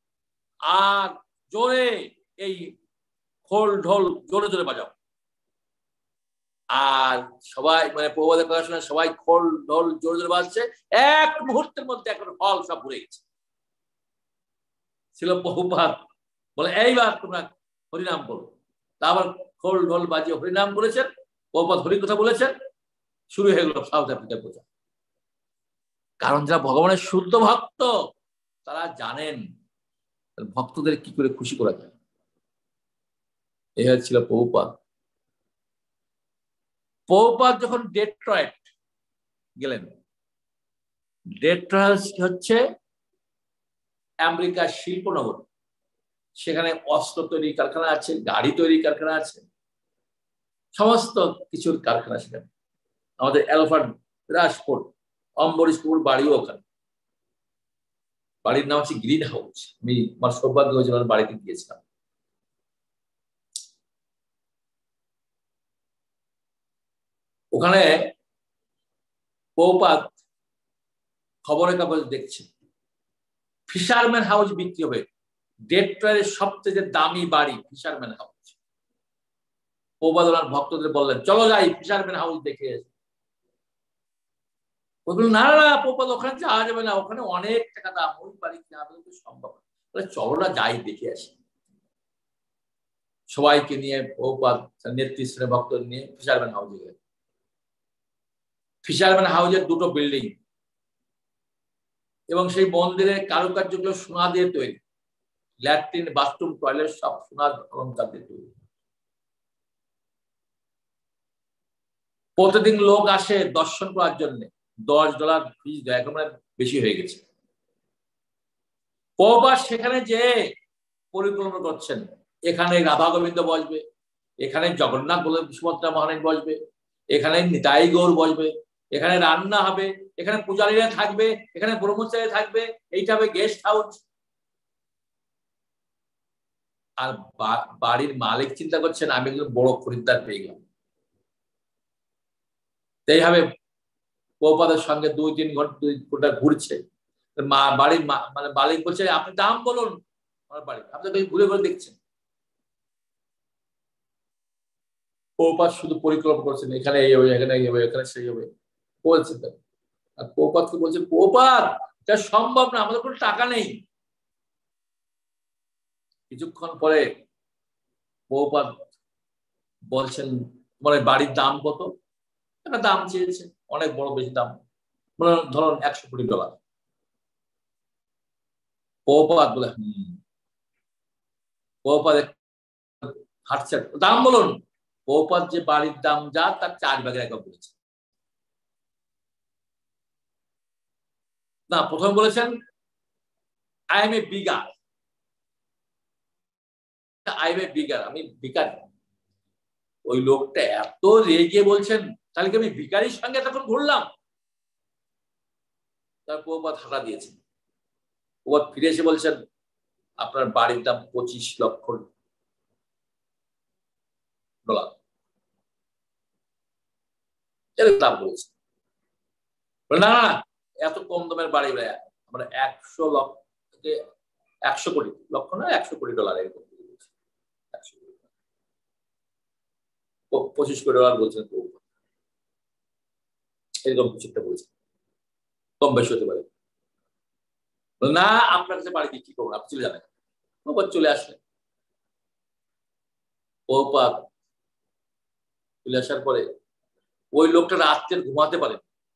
আর জোরে এই খোল ঢোল জোরে জোরে বাজাও। আর সবাই মানে প্রবাদের কথা শুনে সবাই খোল ঢোল জোর জোর বাজছে, এক মুহূর্তের মধ্যে এখন হল সব ভরে গেছে। ছিল বহুপাত বলে এইবার তোমরা হরিনাম করো, তারপর খোল ঢোল বাজিয়ে হরিনাম করেছেন, বহুপাত হরি কথা বলেছেন, শুরু হয়ে গেল সাউথ আফ্রিকার প্রচার। কারণ যারা ভগবানের শুদ্ধ ভক্ত তারা জানেন ভক্তদের কি করে খুশি করা যায়। এই ছিল প্রভুপাদ। প্রভুপাদ যখন ডেট্রয়েট গেলেন, ডেট্রয়েট হচ্ছে আমেরিকার শিল্পনগর, সেখানে অস্ত্র তৈরি কারখানা আছে, গাড়ি তৈরি কারখানা আছে, সমস্ত কিছুর কারখানা সেখানে। আমাদের এলফার্ট রাজফোর্ট, অম্বরীশ কাপুর বাড়িও ওখানে। বাড়ির নাম হচ্ছে গ্রিন হাউস। আমি আমার সৌভাগ্য হয়েছিল বাড়িতে গিয়েছিলাম। ওখানে প্রভুপাদ খবরের কাগজ দেখছে ফিশারম্যান হাউস বিক্রি হবে, ডেট্রয়েটের সবচেয়ে দামি বাড়ি ফিশারম্যান হাউস। প্রভুপাদ ওনার ভক্তদের বললেন চলো যাই ফিশারম্যান হাউস দেখে আসি। না না প্রভুপাদ ওখানে যাওয়া যাবে না, ওখানে অনেক টাকা দাম, ওই বাড়ি কেনা সম্ভব না, চলো না যাই দেখে আসি। সবাইকে নিয়ে প্রভুপাদ নেতৃত্বে ভক্তদের নিয়ে ফিশারম্যান হাউসে গেলেন। ফিশারম্যান হাউসের দুটো বিল্ডিং এবং সেই মন্দিরের কারুকার্যগুলো সোনা দিয়ে তৈরি, ল্যাট্রিন বাথরুম টয়লেট সব সোনার অলংকার দিয়ে তৈরি। প্রতিদিন লোক আসে দর্শন করার জন্য, দশ ডলার ফিস দেয়, এখন বেশি হয়ে গেছে। প্রভুপাদ সেখানে যে পরিকল্পনা করছেন, এখানে রাধা গোবিন্দ বসবে, এখানে জগন্নাথ বলদেব সুভদ্রা মহারাজ বসবে, এখানে নিতাই গৌর বসবে, এখানে রান্না হবে, এখানে পূজারীরা থাকবে, এখানে ব্রহ্মচারী থাকবে, এইটা হবে গেস্ট হাউস। আর বাড়ির মালিক চিন্তা করছেন আমি একজন বড় খরিদ্দার পেয়ে গেলাম। এইভাবে প্রভুপাদের সঙ্গে দুই তিন ঘন্টা দুই ঘন্টা ঘুরছে। মা বাড়ির মানে মালিক বলছে আপনি দাম বলুন আমার বাড়ি, আপনি ঘুরে ঘুরে দেখছেন। প্রভুপাদ শুধু পরিকল্পনা করছেন এখানে এই হবে, এখানে এই হবে, এখানে সেই হবে বলছেন। আর প্রভুপাদকে বলছে প্রভুপাদ এটা সম্ভব না, আমাদের কোনো টাকা নেই। কিছুক্ষণ পরে প্রভুপাদ বলছেন তোমার বাড়ির দাম কত? একটা দাম চেয়েছে, অনেক বড় বেশি দাম, ধরুন একশো কোটি ডলার। প্রভুপাদ বলে হম। প্রভুপাদ হাঁটছে, দাম বলুন। প্রভুপাদ যে বাড়ির দাম যা তার চার ভাগের এক ভাগ বলেছে। না, প্রথম বলেছেন I am a beggar, I am a beggar, আমি ভিখারি। ওই লোকটা এত রেগে বলছেন তাহলে কি আমি ভিখারির সঙ্গে তখন ঘুরলাম? তার প্রভুপাদ হাঁটা দিয়েছেন। প্রভুপাদ ফিরে এসে বলছেন আপনার বাড়ির দাম পঁচিশ লক্ষ ডলার। এর দাম বলেছে না না এত কম দামের বাড়ি, আমরা একশো লক্ষ থেকে একশো কোটি লক্ষ না একশো কোটি ডলার এরকম একশো কোটি পঁচিশ কোটি ডলার বলছেন এরকম কিছুটা বলছেন, কম বেশি হতে পারে না। আপনার কাছে বাড়ি কি করবেন আপনি চলে যাবেন। প্রভুপাদ চলে আসলেন। প্রভুপাদ চলে আসার পরে ওই লোকটা রাত্রে ঘুমাতে পারেন।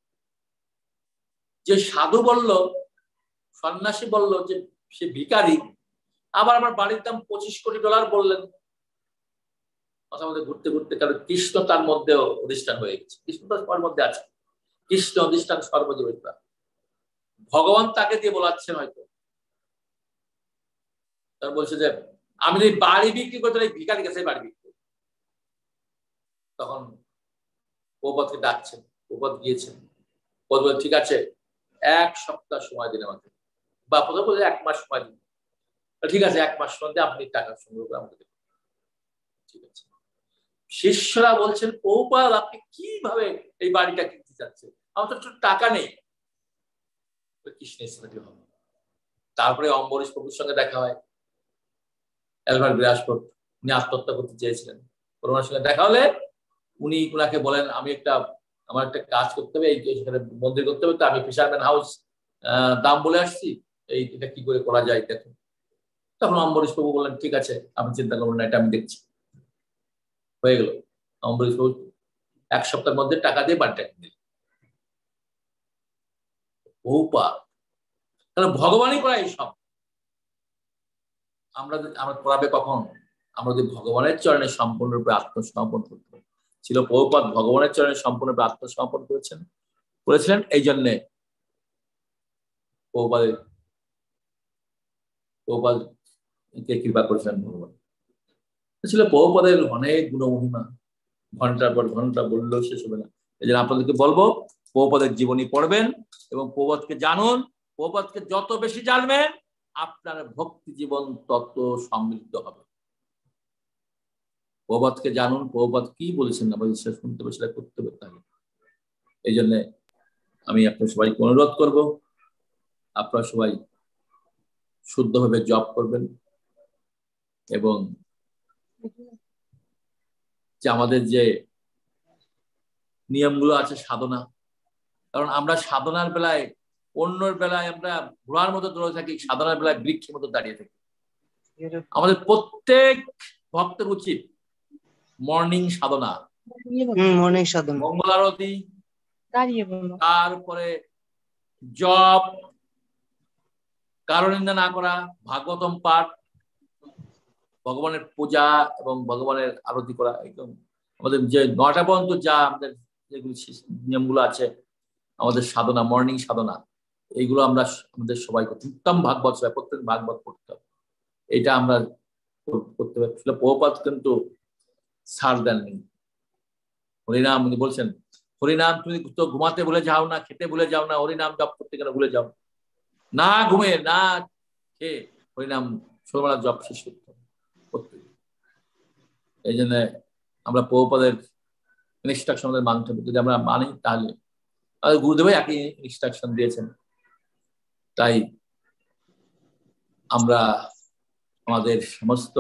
যে সাধু বলল, সন্ন্যাসী বলল যে সে ভিখারি, আবার আমার বাড়ির দাম পঁচিশ কোটি ডলার বললেন। কথা বলতে ঘুরতে ঘুরতে কারণ কৃষ্ণ তার মধ্যেও অধিষ্ঠান হয়ে গেছে, কৃষ্ণ তার মধ্যে আছে, কৃষ্ণ অধিষ্ঠান সর্বজীবিতা, ভগবান তাকে দিয়ে বলাচ্ছেন হয়তো। তার বলছে যে আমি যদি বাড়ি বিক্রি করতে ভিখারি কাছে বাড়ি বিক্রি। তখন প্রভুপাদকে ডাকছেন, প্রভুপাদ গিয়েছেন। প্রভুপাদ ঠিক আছে এক সপ্তাহ সময় দিন আমাকে, বা প্রথম বলছে এক মাস সময় দিন। ঠিক আছে এক মাস মধ্যে আপনি টাকা সংগ্রহ করে আমাকে দেবেন। ঠিক আছে। শিষ্যরা বলছেন প্রভুপাদ আপনি কিভাবে এই বাড়িটা কিনতে চাচ্ছেন, আমার তো টাকা নেই। কৃষ্ণের স্মৃতি হবে। তারপরে অম্বরীশ প্রভুর সঙ্গে দেখা হয়। এলবার্ট বিরাজপুর উনি আত্মহত্যা করতে চেয়েছিলেন, ওনার সঙ্গে দেখা হলে উনি ওনাকে বলেন আমি একটা আমার একটা কাজ করতে হবে, এই সেখানে মন্দির করতে হবে, তো আমি ফিশারম্যান হাউস দাম বলে আসছি, এই এটা কি করে করা যায় দেখো। তখন অম্বরীশ প্রভু বললেন ঠিক আছে, আমি চিন্তা করবো না, এটা আমি দেখছি। হয়ে গেল। অম্বরীশ প্রভু এক সপ্তাহের মধ্যে টাকা দিয়ে বাড়িটা কিনে দিলেন। বহুপা তাহলে ভগবানই করা এইসব। আমরা আমরা করাবে কখন? আমরা যদি ভগবানের চরণে সম্পূর্ণরূপে আত্মসমর্পণ করতে পারি। ছিল প্রভুপাদ ভগবানের চরণে সম্পূর্ণরূপে আত্মসমর্পণ করেছেন করেছিলেন এই জন্যে প্রভুপাদের প্রভুপাদকে কৃপা করেছিলেন ভগবান। ছিল প্রভুপাদের অনেক গুণমহিমা, ঘন্টার পর ঘন্টা বললেও শেষ হবে না। এই জন্য আপনাদেরকে বলবো প্রভুপাদের জীবনী পড়বেন এবং প্রভুপাদকে জানুন। প্রভুপাদকে যত বেশি জানবেন আপনার ভক্তি জীবন তত সমৃদ্ধ হবে। প্রভুপাদকে জানুন, প্রভুপাদ কি বলেছেন আমাদের সেটা শুনতে হবে, সেটা করতে হবে। তাহলে এই জন্য আমি আপনার সবাইকে অনুরোধ করব আপনারা সবাই শুদ্ধভাবে জপ করবেন এবং যে আমাদের যে নিয়মগুলো আছে সাধনা, কারণ আমরা সাধনার বেলায় অন্যর বেলায় আমরা ঘোড়ার মতো দৌড়ে থাকি, সাধনার বেলায় বৃক্ষের মতো দাঁড়িয়ে থাকি। আমাদের প্রত্যেক ভক্তের উচিত মর্নিং সাধনা, মর্নিং সাধনা, মঙ্গল আরতি, তারপরে জপ, কারো নিন্দা না করা, ভাগবতম পাঠ, ভগবানের পূজা এবং ভগবানের আরতি করা। একদম আমাদের যে নটা পর্যন্ত যা আমাদের যেগুলো নিয়মগুলো আছে আমাদের সাধনা, মর্নিং সাধনা, এইগুলো আমরা আমাদের সবাইকে উত্তম ভাগবত প্রত্যেক ভাগবত পড়তে হবে। এটা আমরা করতে পারছি। প্রভুপাদ কিন্তু ছাড় দেননি। হরিনাম উনি বলছেন, হরিনাম তুমি তো ঘুমাতে ভুলে যাও না, খেতে ভুলে যাও না, হরিনাম জপ করতে কেন ভুলে যাও? না ঘুমে না খেয়ে হরিনাম ষোলবেলা জপ শেষ করতে হবে। এই জন্য আমরা প্রভুপাদের ইনস্ট্রাকশন মানতে হবে। যদি আমরা মানি তাহলে গুরুদেব একই ইনস্ট্রাকশন দিয়েছেন। তাই আমরা আমাদের সমস্ত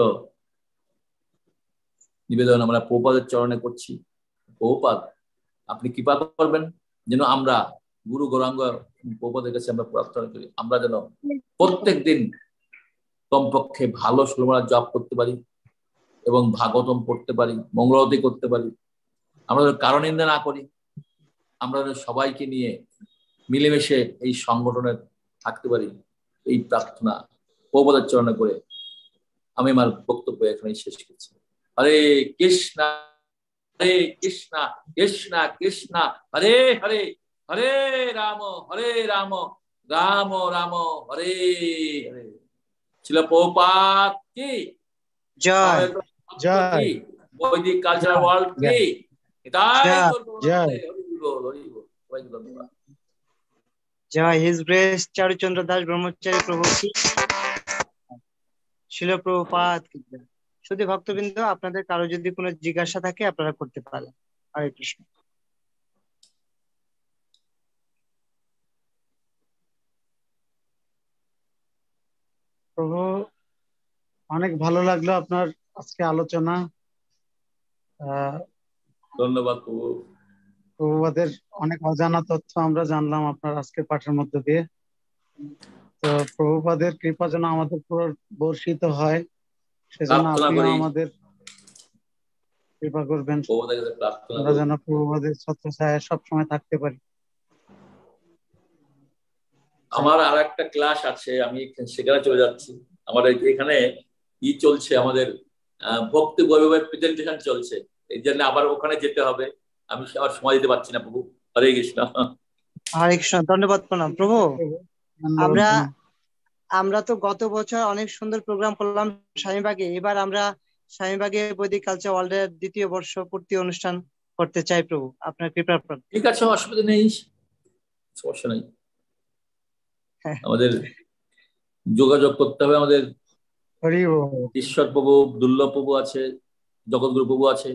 নিবেদন আমরা প্রভুপাদের চরণে করছি। প্রভুপাদ আপনি কৃপা করবেন যেন আমরা গুরু গৌরাঙ্গ প্রভুপাদের কাছে আমরা প্রার্থনা করি, আমরা যেন প্রত্যেক দিন কমপক্ষে ভালো ষোলবেলা জপ করতে পারি এবং ভাগবতম পড়তে পারি, মঙ্গলারতি করতে পারি, আমরা কারো নিন্দা না করি, আমরা সবাইকে নিয়ে মিলেমিশে এই সংগঠনে থাকতে পারি। এই প্রার্থনা প্রভুপাদের চরণে করে আমি আমার বক্তব্য এখানে শেষ করছি। হরে কৃষ্ণ হরে কৃষ্ণ কৃষ্ণ কৃষ্ণ হরে হরে, হরে রাম হরে রাম রাম রাম হরে হরে। ছিল প্রভুপাদ কি জয় জয়, বৈদিক কালচারাল ওয়ার্ল্ড কি জয়। হিজ গ্রেস চারুচন্দ্র দাস ব্রহ্মচারী প্রভু কি, শিল প্রভুপাদ কি। শুধু ভক্তবৃন্দ আপনাদের কারো যদি কোনো জিজ্ঞাসা থাকে আপনারা করতে পারেন। হরে কৃষ্ণ। প্রভু অনেক ভালো লাগলো আপনার আজকে আলোচনা। আহ ধন্যবাদ প্রভু। প্রভুপাদের অনেক অজানা তথ্য আমরা জানলাম আপনার আজকের পাঠের মধ্য দিয়ে। তো প্রভুপাদের কৃপা যেন আমাদের পুরো বর্ষিত হয়, সেজন্য আপনিও আমাদের কৃপা করবেন, আমরা যেন প্রভুপাদের ছত্রছায়ায় সবসময় থাকতে পারি। আমার আর একটা ক্লাস আছে, আমি সেখানে চলে যাচ্ছি। আমাদের এখানে ই চলছে, আমাদের ভক্তি বৈভবের প্রেজেন্টেশন চলছে, এই জন্য আবার ওখানে যেতে হবে। আমি আবার সময় দিতে পারছি না প্রভু। হরে কৃষ্ণ। হরে কৃষ্ণ। ধন্যবাদ, প্রণাম প্রভু। আমরা আমরা তো গত বছর অনেক সুন্দর প্রোগ্রাম করলাম স্বামীবাগে, এবার আমরা স্বামীবাগে বৈদিক কালচার ওয়ার্ল্ডের দ্বিতীয় বর্ষ পূর্তি অনুষ্ঠান করতে চাই প্রভু, আপনার কৃপা। ঠিক আছে, অসুবিধা নেই, সমস্যা নেই। আমাদের যোগাযোগ করতে হবে। আমাদের ঈশ্বর প্রভু, দুর্লভ প্রভু আছে, জগৎগুরু প্রভু আছে।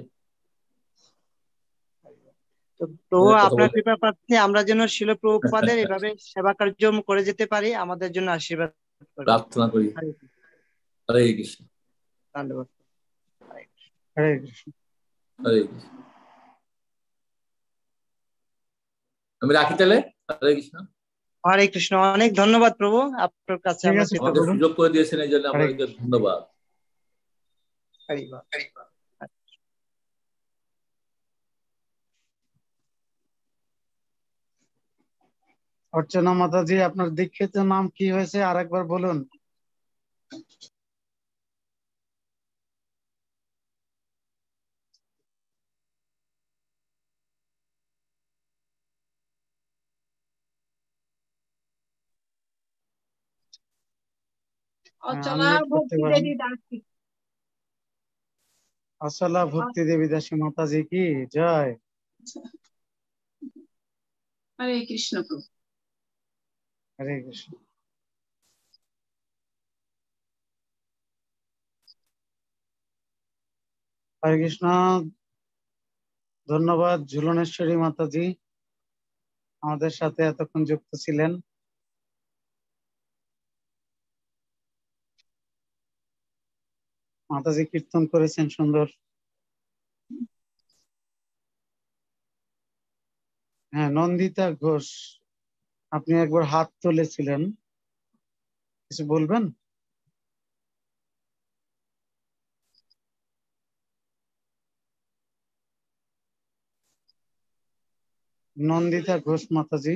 প্রভু আপনার কৃপা প্রার্থী আমরা যেন শিল প্রভুপাদের এভাবে সেবা কার্য করে যেতে পারি, আমাদের জন্য আশীর্বাদ প্রার্থনা করি। হরে কৃষ্ণ। ধন্যবাদ। হরে কৃষ্ণ। হরে কৃষ্ণ। আমি রাখি তাহলে। হরে কৃষ্ণ। হরে কৃষ্ণ। অনেক ধন্যবাদ প্রভু, আপনার কাছে ঠিক আমরা আছে আমাকে প্রভু। সুযোগ করে দিয়েছেন এই জন্য হরে আপনাকে ধন্যবাদ। হরি বল, হরি বল। অর্চনা মাতাজি, আপনার দীক্ষিত নাম কি হয়েছে আরেকবার বলুন। অচলা unmute করতে ভক্তি পারেন। দেবী দাসী। অচলা ভক্তি দেবী দাসী মাতাজি কি জয়। হরে কৃষ্ণ প্রভু। হরে কৃষ্ণ। হরে কৃষ্ণ। ধন্যবাদ ঝুলনেশ্বরী মাতাজি, আমাদের সাথে এতক্ষণ যুক্ত ছিলেন। মাতাজি কীর্তন করেছেন সুন্দর। হ্যাঁ, নন্দিতা ঘোষ, আপনি একবার হাত তুলেছিলেন, কিছু বলবেন? নন্দিতা ঘোষ মাতাজি।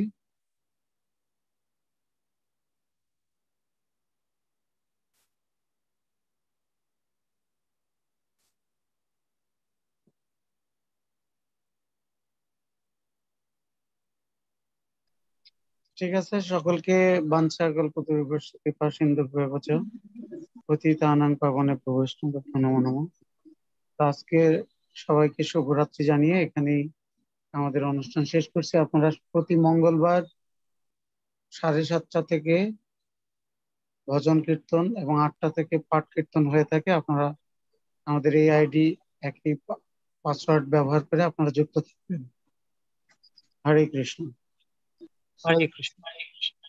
ঠিক আছে, সকলকে বাঞ্ছা কল্পতরুভ্যশ্চ কৃপা সিন্ধুভ্যেব চ পতিতানাং পাবনেভ্যো বৈষ্ণবেভ্যো নমো নমঃ। তো আজকে সবাইকে শুভরাত্রি জানিয়ে এখানেই আমাদের অনুষ্ঠান শেষ করছি। আপনারা প্রতি মঙ্গলবার সাড়ে সাতটা থেকে ভজন কীর্তন এবং আটটা থেকে পাঠ কীর্তন হয়ে থাকে। আপনারা আমাদের এই আইডি একই পাসওয়ার্ড ব্যবহার করে আপনারা যুক্ত থাকবেন। হরে কৃষ্ণ। হরে কৃষ্ণ।